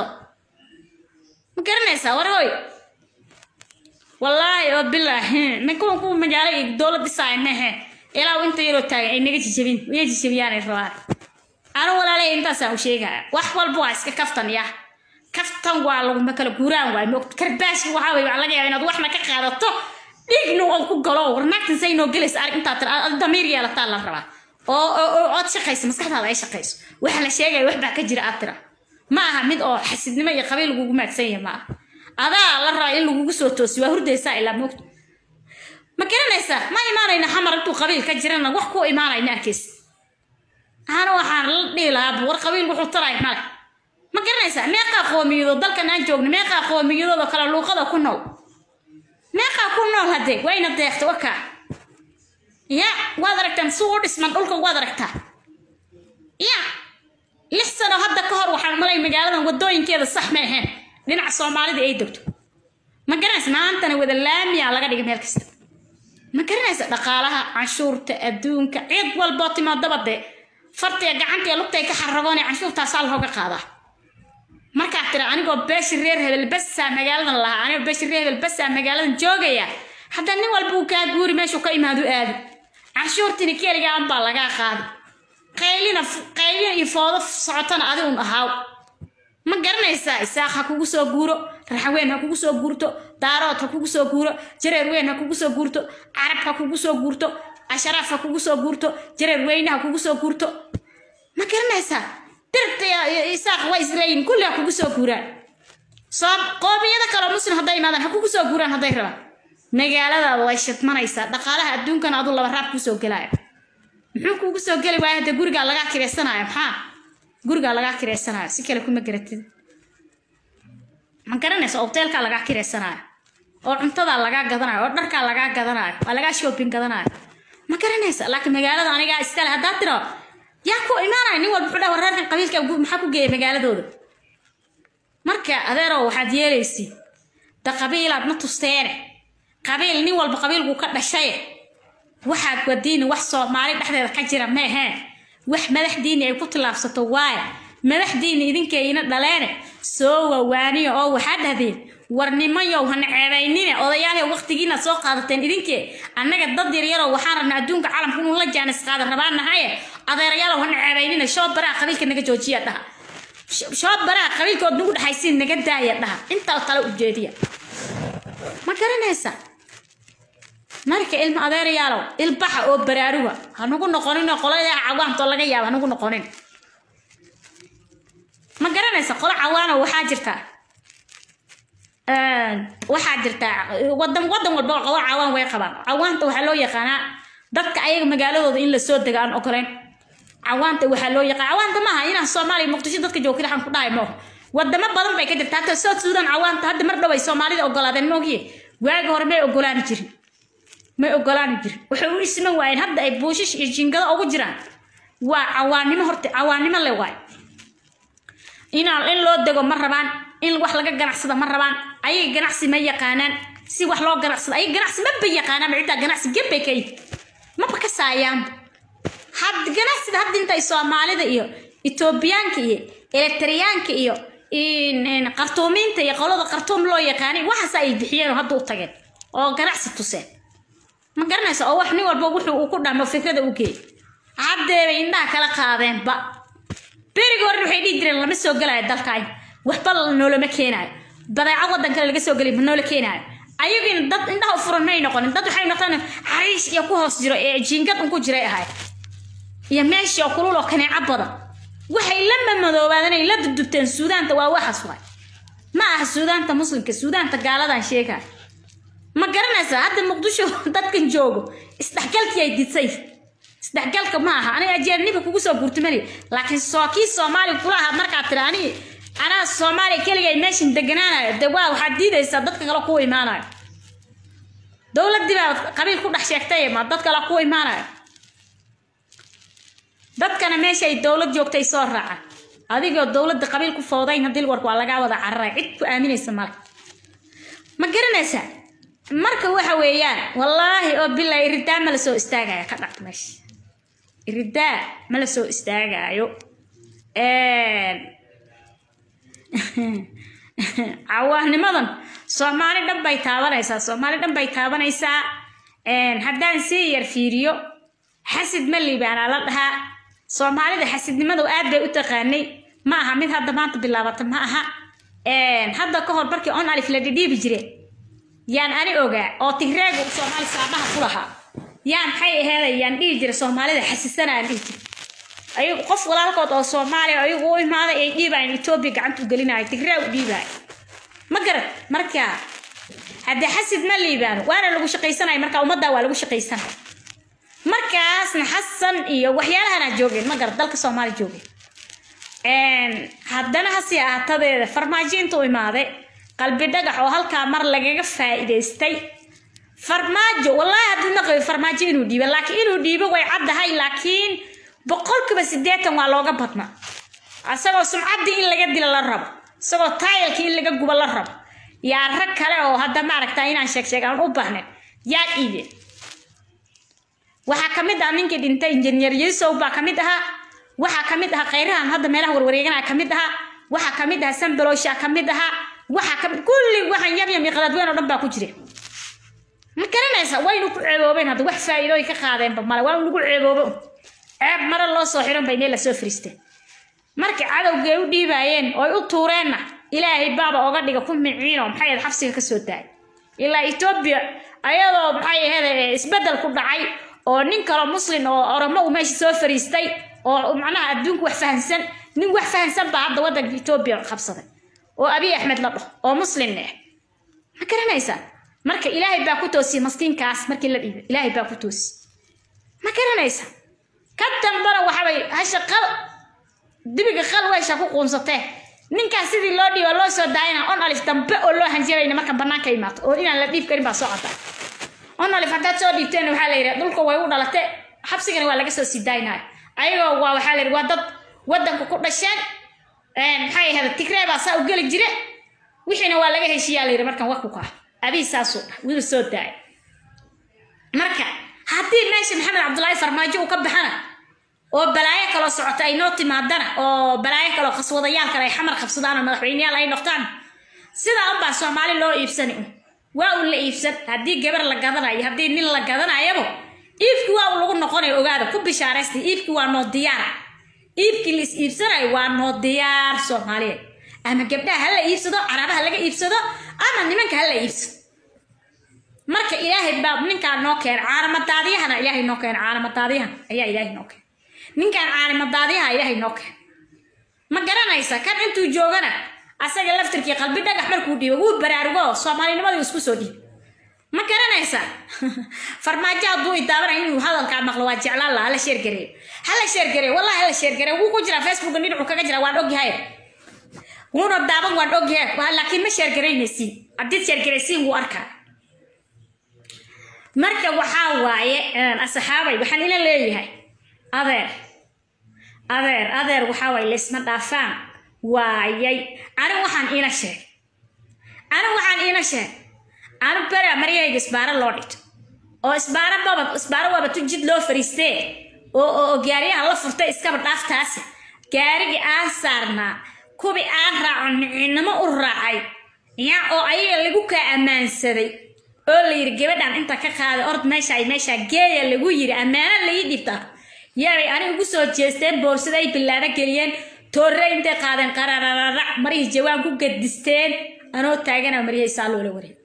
ma garanaysa war hooy wallahi oo billahi ma ku ku magaalada dawladda saaynahe ilaa inta yaro taagay ay naga jijabin way jijabiyaan rabaa ana walaalay intaas aan sheegay wax walba waa iska kaftan yaa kaftan waa lagu ma kala guuraan waa ma karbaash waxa way laga yaabaa inaad waxna ka qaadato digno oo ku galo warnaagtan say noo galaysa arag inta tar damiir yeelata la rabaa oo oo oo shaqaysa maskaxdaada ay shaqayso waxa la sheegay wax baa ka jira aatira ma aha mid oo xasidnimo iyo qabiil lagu maagsan yahay ma adaa la rabaa in lagu soo toosiyo waa hurdaysa ilaa moogto ma garanaysa ma imaanayna xamar intuu qabiil ka jirana wax ku imaanayna arkiis ana waxaan la dhilaa war qabiil wuxuu taray ma ma garanaysa meeqa qoomiyado dalkan aan joogno meeqa qoomiyado kala luuqada ku nool meeqa ku nool hadee wayna deeqto waka ya waad aragtaan soo dhisman dhulka waad aragtaa ya lixsano hadda ka hor waxaan malay magaalada wadooyinkeeda sax ma ahayn dhinaca Soomaalida ay degto ma garanaysa maantana wada laamiya laga dhigay meel kasta ma garanaysa dhaqaalaha canshuurta adduunka cid walba timaadaba de fartiga gacanta iyo lugta ay ka xaragoon canshuurta saal hooga qaada marka tira anigoo beeshi reer hebel bas magaaladan laha anigoo beeshi reer hebel bas magaaladan joogaya hadda nin walba uu ka guuri meeshu ka imaado aad canshuurtini kaliya aan baa laga qaad qaylina qaylina iyo foodo socotana adigu un ahaaw ma garanaysa isaaq ha kugu soo guuro raxaween ha kugu soo guurto daarood ha kugu soo guuro jareer weyn ha kugu soo guurto carab ha kugu soo guurto asharaaf ha kugu soo guurto jareer weyn ha kugu soo guurto ma garanaysa dirta isaaq way isleeyin kulli ha kugu soo guuraan soo qoomiyada kale muslim haday imaadaan ha kugu soo guuraan haday rabaan magaalada way shidmanaysa dhaqaalaha adduunkan adu laba raab ku soo galay muxuu kugu soo gali waayay hada guriga laga kireysanayo maxaa guriga laga kireysanayo si kale kuma garatid ma garanaysa hotelka laga kireysanayo oo cuntada laga gadanayo oo dharka laga gadanayo waa laga shopping gadanayo ma garanaysa laakiin magaalada aniga iskale hadaa tiro yaa ku imaanay nin walba xudha wararkan qabiilka maxaa ku geeyay magaaladooda marka adeero waxaad yeelaysi da qabiilad ma tusteen qabiil nin walba qabiilku ka dhashay waxaad wadiin wax Soomaali dhexdeeda ka jira ma ahaan wax madaxdiina ay ku tilaabsato waay madaxdiina idinkeeyna dhaleen soo waaniyo oo waxa dhahdeen warnimayo hana ceebaynina odayaal waqtigiina soo qaadateen idinkee annaga dad yar oo waxaan rabnaa adduunka caalamka inuu la jaanis qaadan rabaanahay adeerayaal hana ceebaynina soo baraa qabiilka naga joojiya dhaha soo baraa qabiilka oo nagu dhaxaysiin naga daaya dhaha inta kale u jeediya ma garanaysa marka ilma adeerayaal ilbaxa oo baraaruga hanagu noqonin qolada cawaanto laga yaabo hanagu noqonin ma garanaysa qolo cawaana waxa jirta een waxa jirta wadan wadan walba qolo cawaan way qabaan cawaanta waxa loo yaqaanaa dadka ayaga magaaladooda in la soo degaan oo kale cawaanta waxa loo yaqaan cawaanta ma aha inaan Soomaaliya Muqdisho dadka joogay waxaan ku dhahay ma wadamo badan bay ka jirtaa ta soo Suudaan cawaanta hadda mar dhaway Soomaalida ogolaadeen moogiye waagi hore may ogolaan jirin may ogolaan jirin waxa uu isma waayeen hadda ay booshish iyo jingada ugu jiraan waa cawaanimo horta cawaanimo le waay inaan in loo dego ma rabaan in wax laga ganacsada ma rabaan ayay ganacsi ma yaqaanaan si wax loo ganacsado ay ganacsi ma ba yaqaanaan cida ganacsi gabay kay ma ba ka saayaan had ganacsiga had intay Soomaalida iyo Etoobiyaanka iyo Eritreyaanka iyo in qartoominta iyo qolada qartoom loo yaqaan waxa ay bixiyeen hadda u tageen oo ganacsi tuseen ma garanaysa oo wax nin walba wuxuu uu ku dhamo fikrada u geey haddeeba indhaha kala qaadeen ba berigoor waxay dhigireen lama soo galay dalkay waxba noolama keenay badeeco wadanka laga soo galay nool keenay ayagin dad indhaha furan may noqon dad waxay noqon xariish iyo ku hoos jiro ee jiingad uu ku jiray ahay iyo meeshii oo kulul oo kanaaca badan waxay lama madoobaadeen la dudubteen Suudaanta waa waxa suray ma aha Suudaanta muslimka Suudaanta gaaladan sheegay ma garanaysa hadda Muqdisho dadkan joogo isdhaxgalkii ay disay isdhaxgalka ma aha aniga ajnabiga kugu soo gurtumay laakiin Sooki Soomaali kulaha marka tiraani ana Soomaali kaliya meeshin deganaanayo dawaa waxa diidaysa dadka kale ku iimaanayo dawladda qabiil ku dhax sheegtay ma dadka kale ku iimaanayo dadkana meesha ay dawlad joogtay soo raacay adigoo dawladda qabiil ku fowdayna dil war waa laga wada cararay cid ku aaminaysa mal ma garanaysa marka waxa weeyaan wallahi oo billahi iridaa ma la soo istaagaya ka dhaq meesha iridaa ma la soo istaagayo een cawaanimadan Soomaali dhan bay taabanaysaa Soomaali dhan bay taabanaysaa een haddaan si yar fiiriyo xasid ma liibaan la dhaha Soomaalida xasidnimadu aad bay u taqaanay ma aha mid hadda maanta bilaabata ma aha een hadda ka hor barkii on alif la dhidhiibi jiray yaan ani ogaa oo Tigreeg oo Soomaali saabaha ku lahaa yaan xay aheeday yaan dhigi jiray Soomaalida xasisanaan dhigi ayagu qof walaalkood oo Soomaali ayagu u imaaday ay dhiibaan Itoobiya gacanta u gelinay Tigreeg u dhiibay ma garad marka hadda xasid ma liibaan waana lagu shaqaysanay marka ummadda waa lagu shaqaysanay markaasna Xasan iyo waxyaalaha joogeen ma garad dalka Soomaali joogeen een haddana hasi aatadeeda farmaajiintu imaaday qalbi dhagax oo halka mar lagaga faa'iideystay farmaajo wallahi hadii naqay farmaajo inuu dhiibo laakiin inuu dhiibo way caddahay laakiin boqolkiiba siddeetan waa looga badnaa asagoo sumcadii in laga dilo la rabo asagoo taayilkii in laga gubo la rabo yaa rag kale oo hadda ma aragtaa inaan sheeg sheegaan u baahnayn yaa iibe waxa kamid ah ninkii dhintay engineer Yuusuf baa kamid aha waxa kamid ah khayrahan hadda meelaha warwareegana kamid aha waxa kamid ah Sanbaloosha kamid aha waxa ka kulli waxan yab yab qadad weyn oo dhan baa ku jira ma garanaysa way ku ceeboobeen hadda wax faa'iido ay ka qaadeen ba mala waa lagu ceeboobo ceeb mara loo soo xiran bay la soo firiistay marka cadawgay u dhiibaayeen oo u tuureenna ilaahay baaba oga dhiga ku miciino maxay xabsiga ka soo taay ilaa Itoobiya ayadoo maxay ahayd isbedel ku dhacay oo nin kale muslim oo Oromo u meesha soo firiistay oo macnaha adduunku wax fahansan nin wax fahansan baa hadda wadanka Itoobiya qabsaday oo Abiy Ahmed la dhaho oo muslim ah ma garanaysa marka ilaahay baa ku toosiyay maskiinkaas markii la dhiibay ilaahay baa ku toosiyay ma garanaysa ka dambana waxa way hasha qal dibiga qal way shaqo qoonsatay ninkaas sidii loo dhiibo loo soo daayna on alif dambe oo loo hanjirayna marka banaanka imaato oo inaan la dhiib karin baa soo cata on alif hadda soo dhiibteen waxa la yiraahdaa dhulka way u dhalatay xabsigana waa laga soo sidaynaa ayagoo waa waxa la yiraahdaa dad wadanka ku dhasheen een maxay ahayd Tigreeg baa saa u gali jire wixina waa laga heshiyaa la yiraahdaa markan wax ku ka Abiy saaso wiil soo daay marka hadii meesha Maxamed Cabdullaahi Farmaajo uu ka baxana oo balaayo kala socota ay noo timaadana oo balaayo kala qaswadayaal kale ay xamar qabsadaan madaxweynayaal ay noqdaan sida aan baa Soomaali loo iibsanay waa uu la iibsan hadii gabar la gadanayo hadii nin la gadanayo iibki waa lagu noqonay ogaada ku bishaaraystay iibki waa noo diyaar iibki lis iibsanay waa noo diyaar Soomaaliyeed ama gabdhaha la iibsado carabaha laga iibsado ama nimanka la iibsado marka ilaahay baab ninka noo keen caalamadaadiyahana ilaahay noo keen caalamadaadiyahan ayaa ilaahay noo keen ninkan caalamadaadiyaha ilaahay noo keen ma garanaysa kan intuu joogana asaga laftirkii qalbi dhagax markuu dhiibo wuu baraarugo Soomaalinimada isku soo dhiib ma garanaysa farmaajo haduu idaabanay inuu hadalka maqlo waa jeclaan la la sheer gareey hala sheer gareey wallahi hala sheer gareey wuu ku jira Facebook dhinacu kaga jira waan ogyahay wuuna daaban waan ogyahay laakiin ma sheer gareynaysi hadii sheer gareeysiin wuu arkaa marka waxa waaye asxaabay waxaan ila leeyahay adeer adeer adeer waxa waaye leesma dhaafaan waayay anigu waxaan ina sheeg anigu waxaan ina sheeg anigu bari mariyayga isbaara loo dhigto oo isbaara baba isbaara waba tujid loo fariistay oo oo gaariyaha la furtay iskaba dhaaftaas gaarigi aan saarnaa kubi aan raacon miciinimo u raacay yaa oo ayaga lagu ka amaansaday oo la yiri gabadhan inta ka qaaday ord meesha ay meesha geeya lagu yiri amaana la yidibta yaabay anigu ugu soo jeesteen boorsada ay bilaada geliyeen toorre intay qaadeen qarararara marii jawaan ku gadisteen anoo taagana mariyay saalo la wareey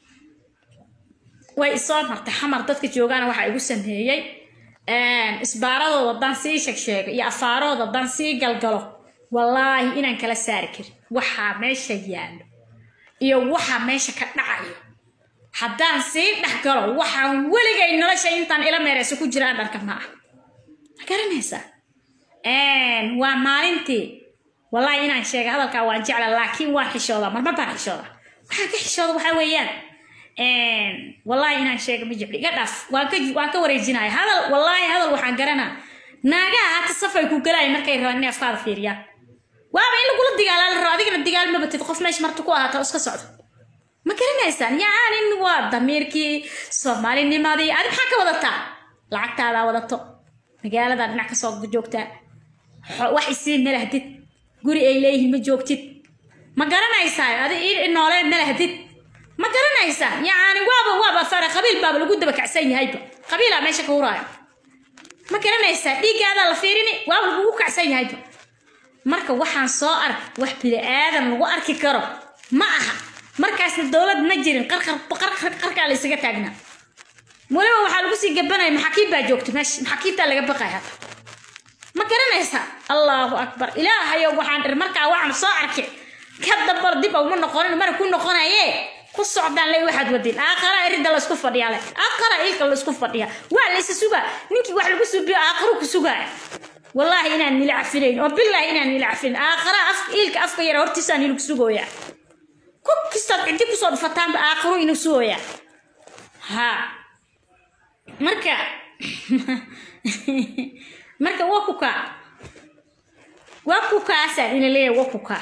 way soo martay xamar dadka joogaana waxa igu sameeyay een isbaaradooda dan sii sheeg iyo afaarooda dan sii galgalo wallaahi inaan kala saari karin waxa meesha yaalo iyo waxa meesha ka dhacayo haddaan sii dhaxgalo waxaan weligay nolosha intaan ila meerayso ku jiraan dharka ma ah garanaysa een waa maalintii wallaahi inaan sheego hadalka waan jeclaa laakiin waan xishooda marba baan xishooda waxaan ka xishooda waxa weeyaan een wallaahi inaan sheego ma jecli iga dhaaf waan ka waan ka wareejinahay hadal wallaahi hadal waxaan garanaa naagaha hata safay ku galay markay rabaan inay afkaada fiiriyaan waaba in lagu dagaalaa la rabo adigana dagaal ma batid qof meesha marta ku ahaato iska socdo ma garanaysaan yacni waa damiirkii Soomaalinimadii aad maxaa ka wadataa lacagtaada wadato magaalada dhinac ka soo joogtaa wax isii malahdid guri ay leeyihiin ma joogtid ma garanaysaa adi noole malahdid ma garanaysaa yacni waaba waaba fara qabiil baaba lagu daba kacsan yahayba qabiila meesha ka huraayo ma garanaysaa dhiigaada la fiirini waaba lagu kacsan yahayba marka waxaan soo ark wax bili aadan lagu arki karo ma aha markaas dawlad ma jirin qarqar qarqar qarqar la isaga taagna waliba waxa lagu sii gabanay maxaakiib baa joogto meesha maxaakiibta laga baqay hada ma garanaysa Allahu akbar ilaahay waxaan dhir markaa waxaan soo arkay ka dabar dib oo ma noqonin mar ku noqonaye ku socdaan lay waxaad wadin aakhara irida la isku fadhiyaa leh aakhara ilka la isku fadhiyaa waa la isa suga ninkii wax lagu suubiyo aakharo ku sugaa wallahi inaan nila cafineyn oo billahi inaan nila cafin aakhara af ilka afka yar hortiisaan nila ku sugooyaa كوكستاد عندي كوسود فتان بآخرو إنه سويا ها مركا مركا وكوكا وكوكا أسأل إن ليه وكوكا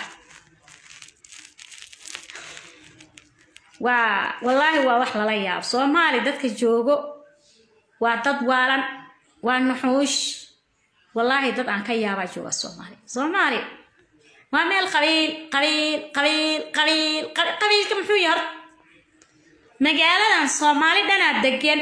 وا والله ووحلا ليا Soomaali dadka joogo waa dad waalan waa nuxuush wallahi dad aan ka yaaba jooga Soomaali Soomaali وامل قليل قليل قليل قليل قليل كم حوير مجالنا الصومالي دنا دقن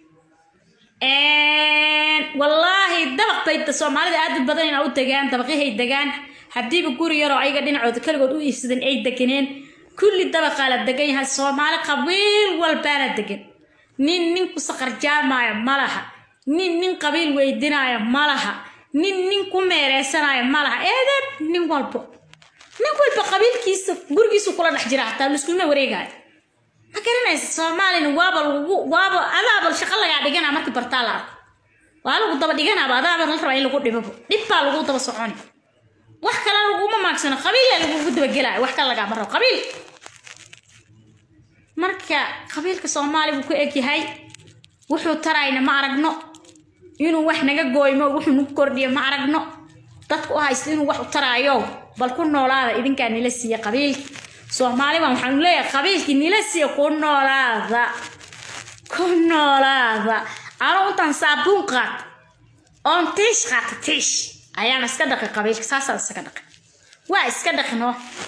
والله دبق طيب الصومالي ده قد بدين أو دقان دبقيه هي دقان حدي بقول يرى أي قدين عود كل قد يسدن أي دقنين كل الدبق على الدقين هالصومالي قبيل والبلد دقن نين نين كسقر جامع ملها نين نين قبيل ويدنا ملها نين نين كميرسنا ملها إيه ده نين والبو نقول بقبيل كيس برجيس وكل نحجر حتى نسكلنا وريجاي ما كنا الصومالي نوابل وابل أنا أبل شغلة قاعد يجينا مركب برتالا وقالوا قد بدي جينا بعد أبل نطلع إلى قد يبغوا دبّا لقوا تبى صعوني وحكى لنا لقوا ما ماكسنا قبيل اللي قد بجيلا وحكى لنا مرة قبيل مركب قبيل كصومالي بكو إيكي هاي وحو تراينا ما عرقنا ينو وحنا جاي ما وحنا نكردي ما عرقنا تدكوا هاي سنو وحو ترايو بل كنا ولا إذن كان نلسي قبيل Soomaali waan waxaan leeyahay qabiilkii nilasiyo ku noolaada ku noolaada aan intaan saabuun qaat on tiish qaat tiish ayaan iska dhaqay qabiilka saasaan iska dhaqay waa iska dhaqno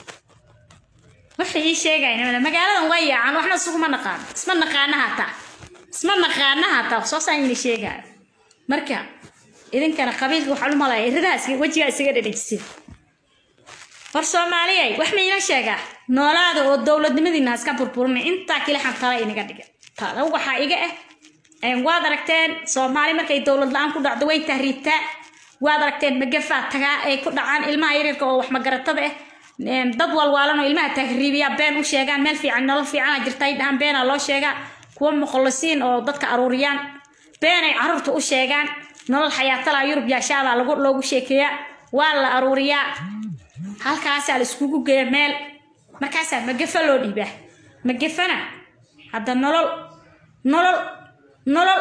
wixii sheegayna magaaladan way yaan waxna suguma naqaan isma naqaana hata isma naqaana hata soo saan in sheegay marka idin kana qabiilka waxa lu malay ridaas wajiga isaga dhadhigsi war Soomaaliyeey wax ma ila sheega noolaada oo dawladnimadiina iska burburmay inta kale xantaa inaga dhigay taa waxa iga ah ee waad aragteen Soomaali markay dawlad la'aan ku dhacdo way tahriibtaa waad aragteen magafa taga ay ku dhacaan ilmaha yaryarka oo wax ma garatada ah dad walwaalan oo ilmaha tahriibiya been u sheegaan meel fiican nolol fiican jirtay dhahan been loo sheega kuwa muqallisiin oo dadka aruuriyaan been ay carruurta u sheegaan nolol xayaatada Yurub ya shaaba lagu loogu sheekeeyaa waa la aruuriyaa halkaas la iskugu geeyo meel markaas magafa loo dhiibaa magafana hada nolol nolol nolol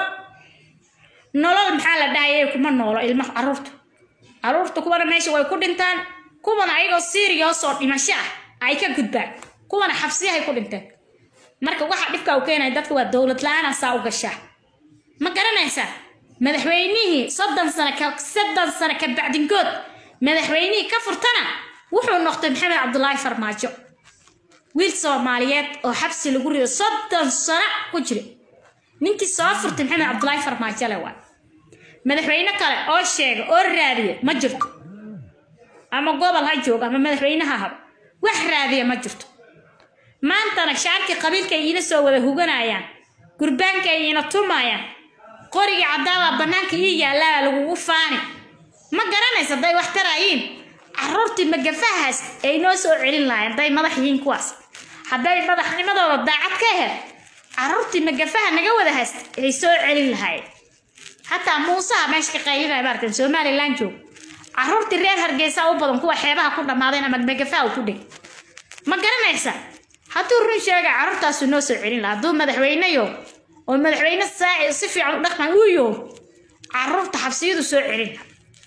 nolol maxaa la dhaayay kuma noolo ilmaha carruurta carruurta kuwa meesha way ku dhintaan kuwana ayagoo serious oo dhimasho ah ay ka gudbaan kuwana xabsiyahay ku dhinteen marka waxa dhibka uu keenay dadka waa dawlad la'aan saa u gashaa ma garanaysaa madaxweynihii soddon sano ka soddon sano ka bacdin good madaxweynihii ka furtana wuxuu noqday maxamed cabdullaahi farmaajo wiil Soomaaliyeed oo xabsi lagu rido soddon sano ku jiray ninkii soo furtay maxamed cabdullaahi farmaajo la waa madaxweyne kale oo sheegay oo raadiye ma jirto ama gobol ha jooga ama madaxweynaha hab wax raadiye ma jirto maantana shaarkii qabiilka ina soo wada huganayaan gurbaanka ina tumayaan qoriga cadaada banaanka ii yaalaa lagu faani ma garanaysa day wax taraayeen carruurtii magafahaas ay noo soo celin lahayn day madaxiin kuwaas haday madaxnimadooda daacad ka hel carruurtii magafaha naga wada hayst ay soo celin lahayn hatta Muuse meesh ka qaylina baarkan Somaliland joog carruurtii reer Hargeysa u badan kuwa xeebaha ku dhamaadeen ama magafaha ku dhig ma garanaysa hadduu run sheega carruurtaas noo soo celin lahaa duu madaxweynayo oo madaxweyne saaci si fiican u dhaqman uu yo carruurta xabsiyadu soo celin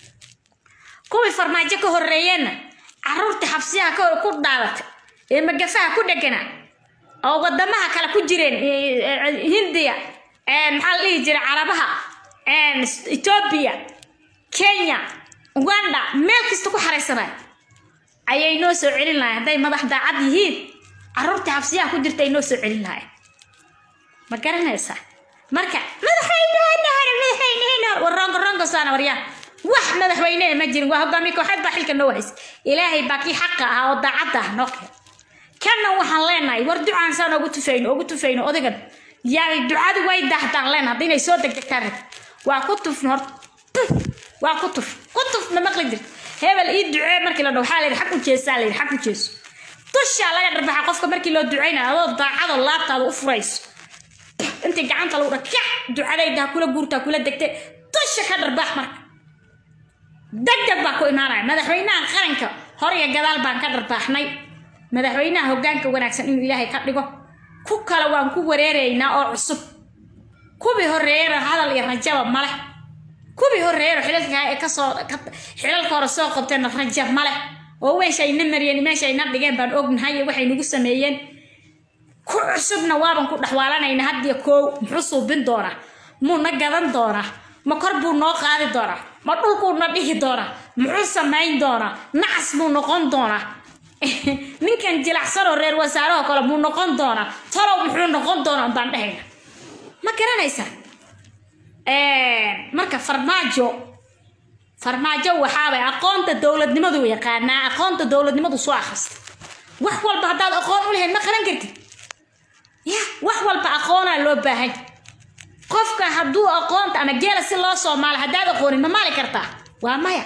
kuwii farmaajo ka horeeyeen carruurta xabsiyaha ka ku dhaalatay ee magafaha ku dhagana oo wadamaha kala ku jireen Hindiya ee maxaa la jiray Carabaha ee Ethiopia Kenya Uganda meel kasta ku xareysanay ayay noo soo celin lahayn haday madax daacad yihiin carruurta xabsiyaha ku jirtay noo soo celin lahayn ma garanaysa marka madaxweynaha madaxweynaha waran waran sana wariya wax madaxweynaha ma jirin waa hogaamiye kooxeed baa xilka noo hays ilaahay baaqi xaq ah oo daacad ah noqo kana waxaan leenahay war ducaan saan ugu tufayno ugu tufayno odagan yaa ducadu way daahtaan leenahay inay soo degdegtaan waa ku tufno waa ku tuf ku tuf ma maqli jir hebel ii ducee markii la dhaw xaalay xaq u jeesaa leh xaq u jeeso tusha laga darbaxa qofka markii loo duceynayo adoo daacad oo laabtaada u furayso inta gacanta lagu dhaqay ducadayda kula guurta kula degtay tusha ka darbax marka degdeg baa ku imaanay madaxweynaha qaranka hor iyo gadaal baan ka darbaxnay madaxweynaha hoggaanka wanaagsan in Ilaahay ka dhigo ku kala waan ku wareereynaa oo cusub kubi horeeyay hadal iyo rajaba male kubi horeeyay xilalka ay ka soo xilalka hore soo qabteen rajab male oo weeshay namariyeen meeshay na dhigeen baan ognahay waxay nagu sameeyeen ku cusubna waaban ku dhaxwaalanayna hadiya koow muxuu suubin doona muu na gadan doona ma kor buu noo qaadi doona ma dhulku na dhihi doona muxuu sameyn doona nacas buu noqon doona ninkan jilacsan oo reer wasaaraha kale muu noqon doona talow muxuu noqon doona baan dhahayna ma garanaysa ee marka farmaajo farmaajo waxa ay aqoonta dawladnimadu yaqaana aqoonta dawladnimadu soo akhristo wax walba hadaad aqoon u leeyahay ma qaran kartid ya wax walba aqoona loo baahay qofka haduu aqoonta ama geela si loo Soomaali hadaad aqoonin ma maali kartaa waa maya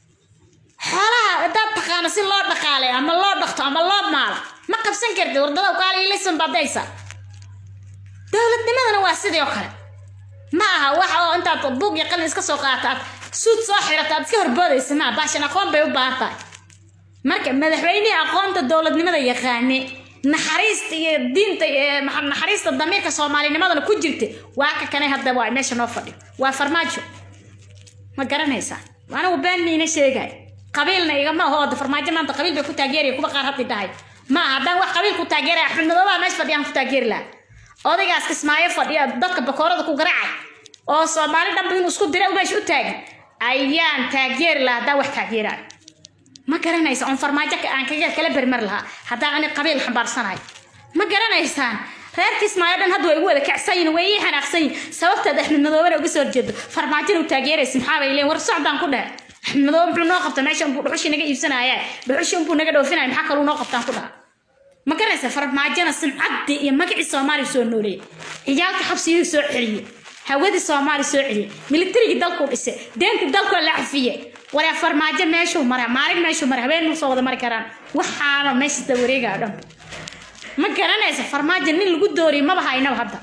xalaha hadaad taqaan si loo dhaqaalay ama loo dhaqto ama loo maal ma qabsan kartid wardada qaali lisan badaysa dawladnimadana waa sidoo kale ma aha waxa oo inta buug yaqaan iska soo qaataad suud soo xirataad iska horboodaysa ma baashan aqoon bay u baahatay marka madaxweynaha aqoonta dawladnimada yaqaane naxariista iyo diinta naxariista damiirka Soomaalinimadana ku jirtay waa ka kanay hadda waa meesha noo fadhiyo waa farmaajo ma garanaysa waana u baanina sheegay qabiilna igama hoodo farmaajo maanta qabiil bay ku taageeray kuba qaar hadii dhahay ma hadan wax qabiil ku taageeray Axmed Madoobe meesha fadhiyaan ku taageeri la odaygaas kismaayo fadhiya dadka bakoorada ku garaacay oo Soomaali dhanba inuu isku diray meesha u taagay ayaan taageeri la hadaa wax taageeray ma garanaysa on farmaajo aan kaga kala bermar laha hadaa aan qabiil xambaarsanahay ma garanaysaan reer kismaayo dhan hadda way ugu wada kacsayn way xanaaqsan sababta Axmed Madoobe uga soo jeedo farmaajo uu taageeraysan maxaa bay leen war socdaan ku dhahay Axmed Madoobe wuxuu noo qabtay meesha uu dhuxushi naga iibsanaya dhuxushi uu naga dhoofinay maxaa kale uu noo qabtaan ku dhahay ma garanaysa farmaajana simcaddi iyo magaci Soomaali soo nooleey ciyaalka xabsiyo soo xiriyay hawada Soomaali soo xiriyay militariga dalku dhisay deenta dalku la xafiyay wala farmaajo meesha mara maalin meesha mara habeen soo wada mari karaan waxaana meesha wareega dhan ma garanaysa farmaajo nin lagu dooriyo ma bahayna hadda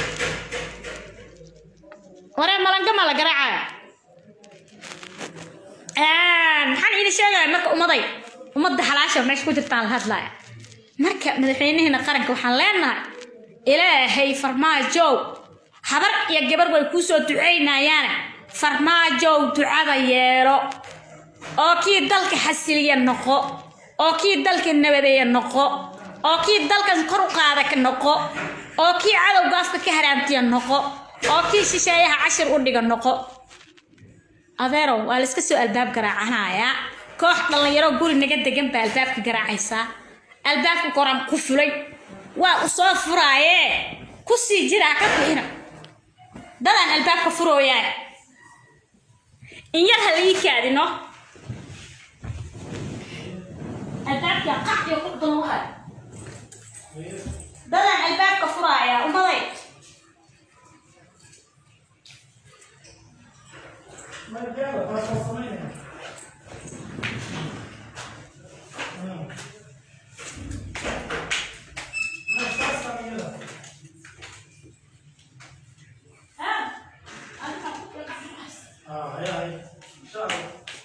wara malanga mala garaaca aan xan ina sheegay marka umaday umada xalaasha meesha ku jirtaan la hadlaaya marka madaxweynaha qaranka waxaan leenahay ilaahay farmaajo habar iyo gabar way ku soo duceynayaan farmaajo ducada yeelo oo kii dalka xasiliya noqo oo kii dalka nabadeeya noqo oo kii dalkan kor u qaada ka noqo oo kii cadowgaasta ka haraantiya noqo oo kii shisheeyaha cashir u dhiga noqo adeerow waa la iska soo albaab garaacanaya koox dhalinyaro guri naga degan baa albaabka garaacaysa albaabka koran ku fulay waa u soo furaaye ku sii jira ka fiina dadan albaabka furooyaan in yar hal ii kaadino albaabka qacdi ku dulwahay dadan albaabka furaaya umaday ما جاب بس وصلنا ما صار كذا ها انا اه هي هي ان شاء الله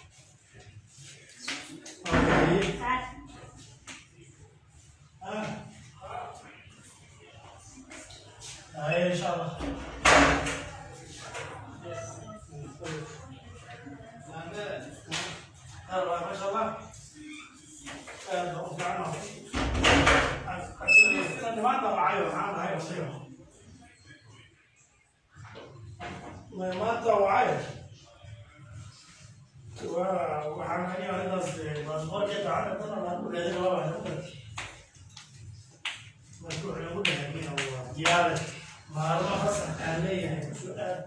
اه هي ان شاء الله ما شاء الله ما طلع ما طلع وحنا هنا ناس مشغول كده عندنا طبعا نقول هذا هو مشروع يقول هنا هو زياده ما ما خاصه عليه سؤال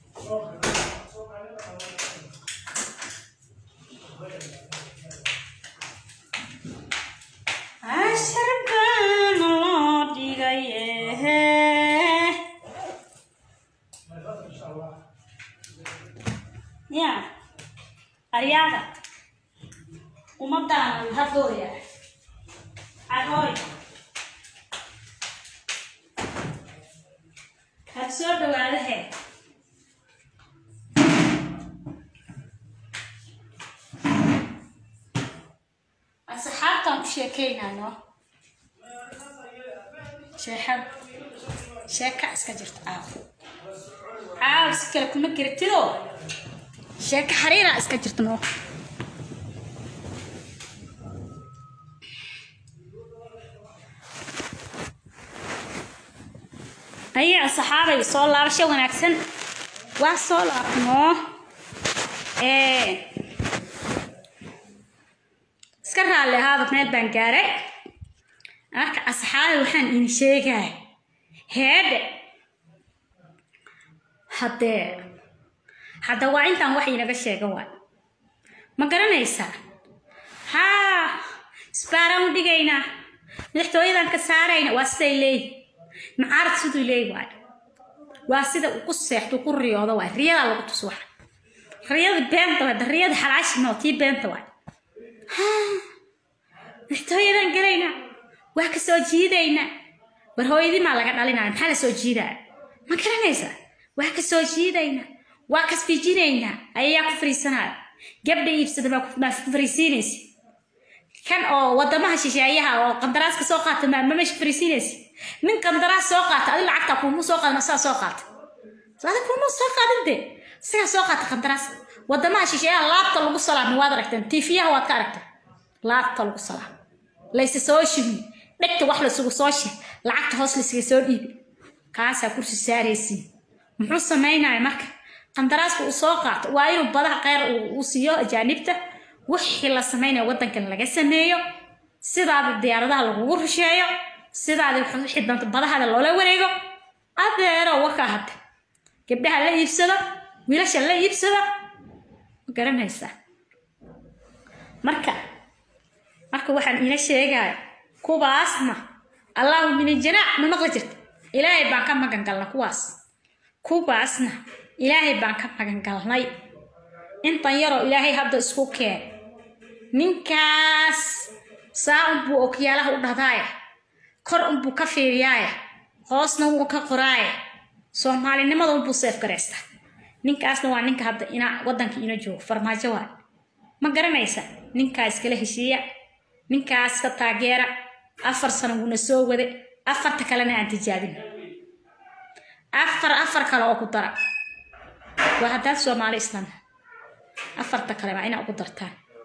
عشربان الله ديغايه يا أرياضة ومبدأ هذويا عدوي هتسود وعليه أصحابتهم شيكينا نو شيحب شيكا اسكجرت عاو عاو سكلك ما قرتلو شيكا حريرة اسكجرت نو أي صحابي صلى الله شو ونكسن وصل نو إيه سكرها اللي هذا من البنكاري أك أصحابي وحن إن شيء هاد حتى حتى وعين تام وحي نقول شيء قوي ما قرنا يسا ها سبارم دقينا نحتوي ذا كسارين واسيلي معارض سدو لي واحد واسيدا وقصيح تقول رياضة واحد رياضة لو تصوح رياضة بنت واحد رياضة حلاش نوتي بنت واحد ها نحتوي ذا قرينا وحكي سو جيدينا warhooyadii ma laga dhalinaa maxaa la soo jiidaa ma garanaysa wax ka soo jiidayna waa ka fiijinayna ayaa ku fariisanaa gabdha iibsada ma ku fariisinaysa kan oo wadamaha shisheeyaha oo qandaraas ka soo qaata ma ma mesh fariisinaysa nin qandaraas soo qaata adii lacagta ku mu soo qaadna saa soo qaata saada ku mu soo qaadinte siga soo qaata qandaraas wadamaha shisheeyaha laabta lagu salaamo waad aragteen tiifiyaha waad ka aragteen laabta lagu salaamo laysa soo shimi dhigta wax la sugu soo sheeg lacagta hoos la siga soo dhiib kaasa kursi saaraysi muxuu sameeyay marka qandaraaska uu soo qaato waa inuu badaha qeyr uu siiyo ajaanibta wixii la sameeyay wadankan laga sameeyo sidaada diyaaradaha lagu rusheeyo sidaada wixii danta badaha loola wareego adeero waka hada gabdhaha la iibsado wiilasha la iibsado garanaysa marka marka waxaan ina sheegay kubaasna الله من الجناح ما مقلجت إلهي بانك مكان قالنا كواس كوباسنا إلهي بانك مكان قالناي إنت يرى إلهي هذا سكوكين من كاس ساعد بو أكياله ودهاية كرم بو كفيرياية خاصنا وكقراية سومالي نما بو سيف كريستا من كاس نوع نك هذا إنا ودنك إنا جو فرما جوال ما قرنيسا من كاس كله شيء من كاس كتاجرة أفر سنة ونسوق وده أفر تكلنا عن تجارين أفر أفر كلا أكو ترى وهذا سو مع الإسلام أفر تكلم عنا أكو درتان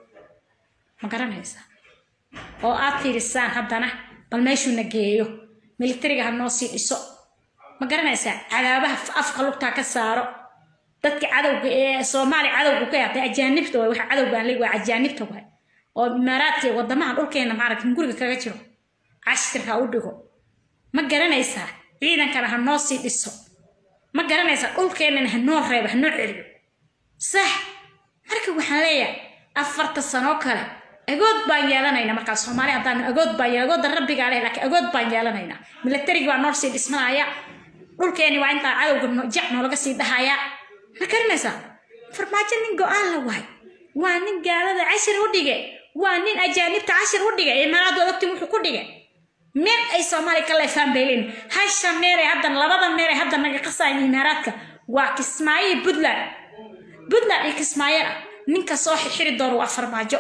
ma garanaysaa oo aad fiirisaan haddana bal meeshuu na geeyo militariga ha noo sii dhiso ma garanaysaa cadaabaha afka lugtaa ka saaro dadka cadowga ee Soomaali cadowga ka yahay ajaanibta way waxa cadowga aan leeyahay ajaanibta way oo imaaraadka wadamaha dhulkeena maaragtay guriga kaga jiro cashirka u dhigo ma garanaysaa ciidankana ha noo sii dhiso ma garanaysaa dhulkeena ha noo reebo ha noo celiyo sax marka waxaan leeyahay afarta sano kale agood baan yeelanayna marka Soomaali hadaan agood baan agood rabbiga leh laakiin agood baan yeelanayna militariga waa noo sii dhismaaya dhulkeena waa inta cadowga jacno laga sii dhahaya ma garanaysaa farmaajo nin go'aan la waay waa nin gaalada cashir u dhigay waa nin ajaanibta cashir u dhigay imaaraad waqti wuxuu ku dhigay meel ay Soomaali kale faanbeelin hasha meere hadan labada meere hadan naga qasay imaaraadka waa Kismaayo Puntland Puntland iyo Kismaayo ninka soo xiri doono waa farmaajo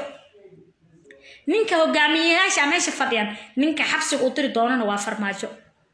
ninka hogaamiyayaasha meesha fadhiyaan ninka xabsiga u tiri doonana waa farmaajo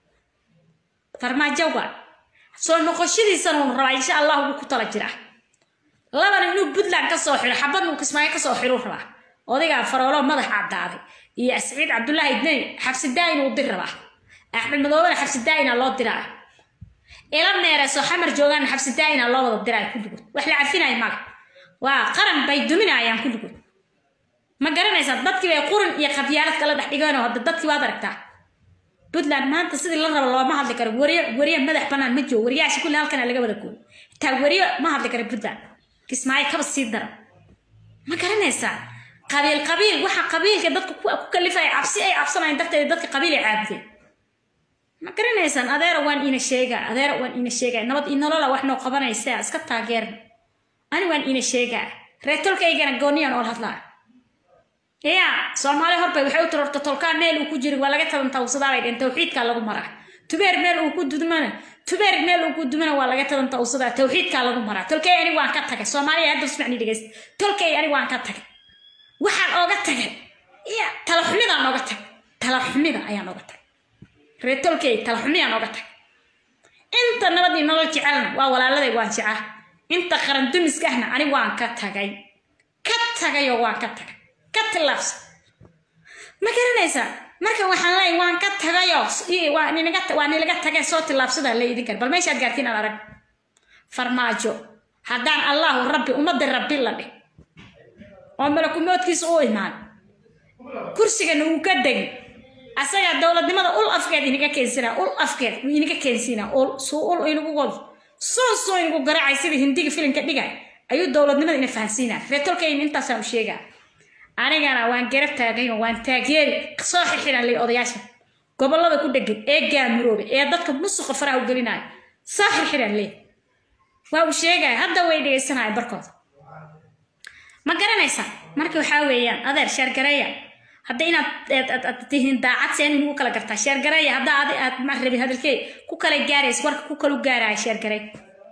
farmaajo waa soo noqoshadiisa uu rabaa insha Allah uu ku tala jira labana inuu Puntland ka soo xiro xabad uu Kismaayo ka soo xiro rabaa odayga faroolo madax cadaaday iyo Saciid Cabdullaahi Idnay xabsi daayin uu dir rabaa Axmed Madoobe xabsi daayin loo diraa ila meera soo xamar joogan xabsi daayin loo wada diraa kulligood wax la cafinay mal waa qaran bay duminayaan kulligood ma garanaysaa dadkii way quran iyo qabyaalad kala dhax dhigeen oo dadkii waad aragtaa Puntland maanta sidii la rabo looma hadli karo wariye wariye madax banaan ma joogo wariyaasha kulli halkan laga wada koob taa wariye ma hadli karo Puntland Kismaayo ka sii dara ma garanaysaa qabiil qabiil waxa qabiilka dadku ku kalifay cabsi ay cabsanayaan dadka dadka qabiil ay caabtay ma garanaysan adeer waan ina sheega adeer waan ina sheega nabad in nolol wax noo qabanaysa iska taageer ani waan ina sheega reetolkaygana gooniyan oo hadlaa ya Soomaali horbay waxay u tirorto tolka meel uu ku jiro waa laga tadan tawsadaay in tawxiidka lagu maraa tubeer meel uu ku dudmana tubeer meel uu ku dudmana waa laga tadan tawsada tawxiidka lagu maraa tolkay ani waan ka tagay Soomaaliya hadda ismacni dhigayst tolkay ani waan ka tagay waxaan ooga tagay iya tala xumida nooga tagay tala xumida ayaa nooga tagay reetolkay tala xumida nooga tagay inta nabadii nolol jecelna waa walaaladay waan jecaa inta qaran dumiska ahna ani waan ka tagay ka tagay oo waan ka tagay ka tilaabs ma garanaysaa marka waxaan leeyahay waan ka tagay oo waa ninaga waa ninaga tagay soo tilaabsada la idin kar bal meesha aad gaartiin aan arag farmaajo hadaan Allah rabbi umada rabbi la dhig oo malakumoodkiisa oo imaan kursiga uu ka dagay asaga dawladnimada ul afkeed inaga keensina ul afkeed inaga keensina ul soo ul inagu god soo soo inagu garaacay sidii hindiga filimka dhigay ayuu dawladnimada ina fahansiina reetolkay intaas aan sheegaa anigana waan garab taagay waan taageeri soo xirxiran lay odayaasha gobolada ku dhagan ee gaamiroobe ee dadka musuqa faraha u gelinay soo xirxiran lay waa u sheegay hadda way dhigeysanay barkood ma garanaysaa marka waxa weeyaan adeer shar gareeya hadda inaad tihiin daacad seen inuu kala gartaa shar gareeya hadda aad aad ma rabi hadalkay ku kala gaarays warka ku kala gaaray shar gareey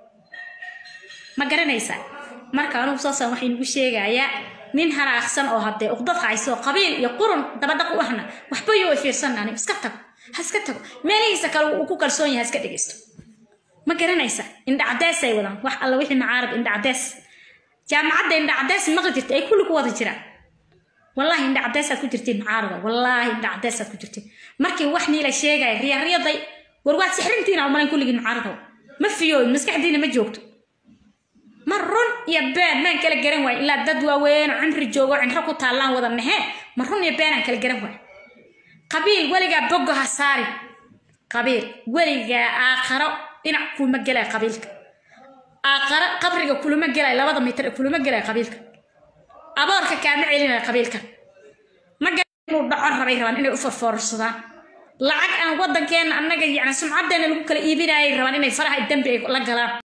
ma garanaysaa marka anu soo soo waxay ugu sheegayaa nin haraaqsan oo hadee uqdad hayso qabiil iyo qurun dabada ku ahna waxba yoo fiirsanani iska tag ha iska tag meelihiisa kale uu ku kalsoon yahay iska dhigeysto ma garanaysaa indha cadeys ay wadaan wax alla wixii macaarad indha cadeys jaamacadda indha cadeys ma qadirtay ay kullu ku wada jiraan wallahi indha cadeys aad ku jirtiin macaarada wallahi indha cadeys aad ku jirtiin markii wax niila sheegay riyaariyaday war waad sixrintiina oo malan kulligii macaarada ma fiyo maskaxdiina ma joogto marun ya been man kala garan way ila dad waaweyn cimri joogo cinro ku taalaan wada nahe marun ya been aan kala garan way qabiil waliga bogo ha saari qabiil waliga aakhiro dhinac ku ma galay qabiilka aakhiro qabriga kuluma galay labada mitir kuluma galay qabiilka abaarka kaama celinay qabiilka ma garan dhacon rabay rabaan inay u farfoorsadaan lacag aan wadankeena annaga yacni sumcadeena lagu kala iibinayay rabaan inay faraha dambi ay la galaan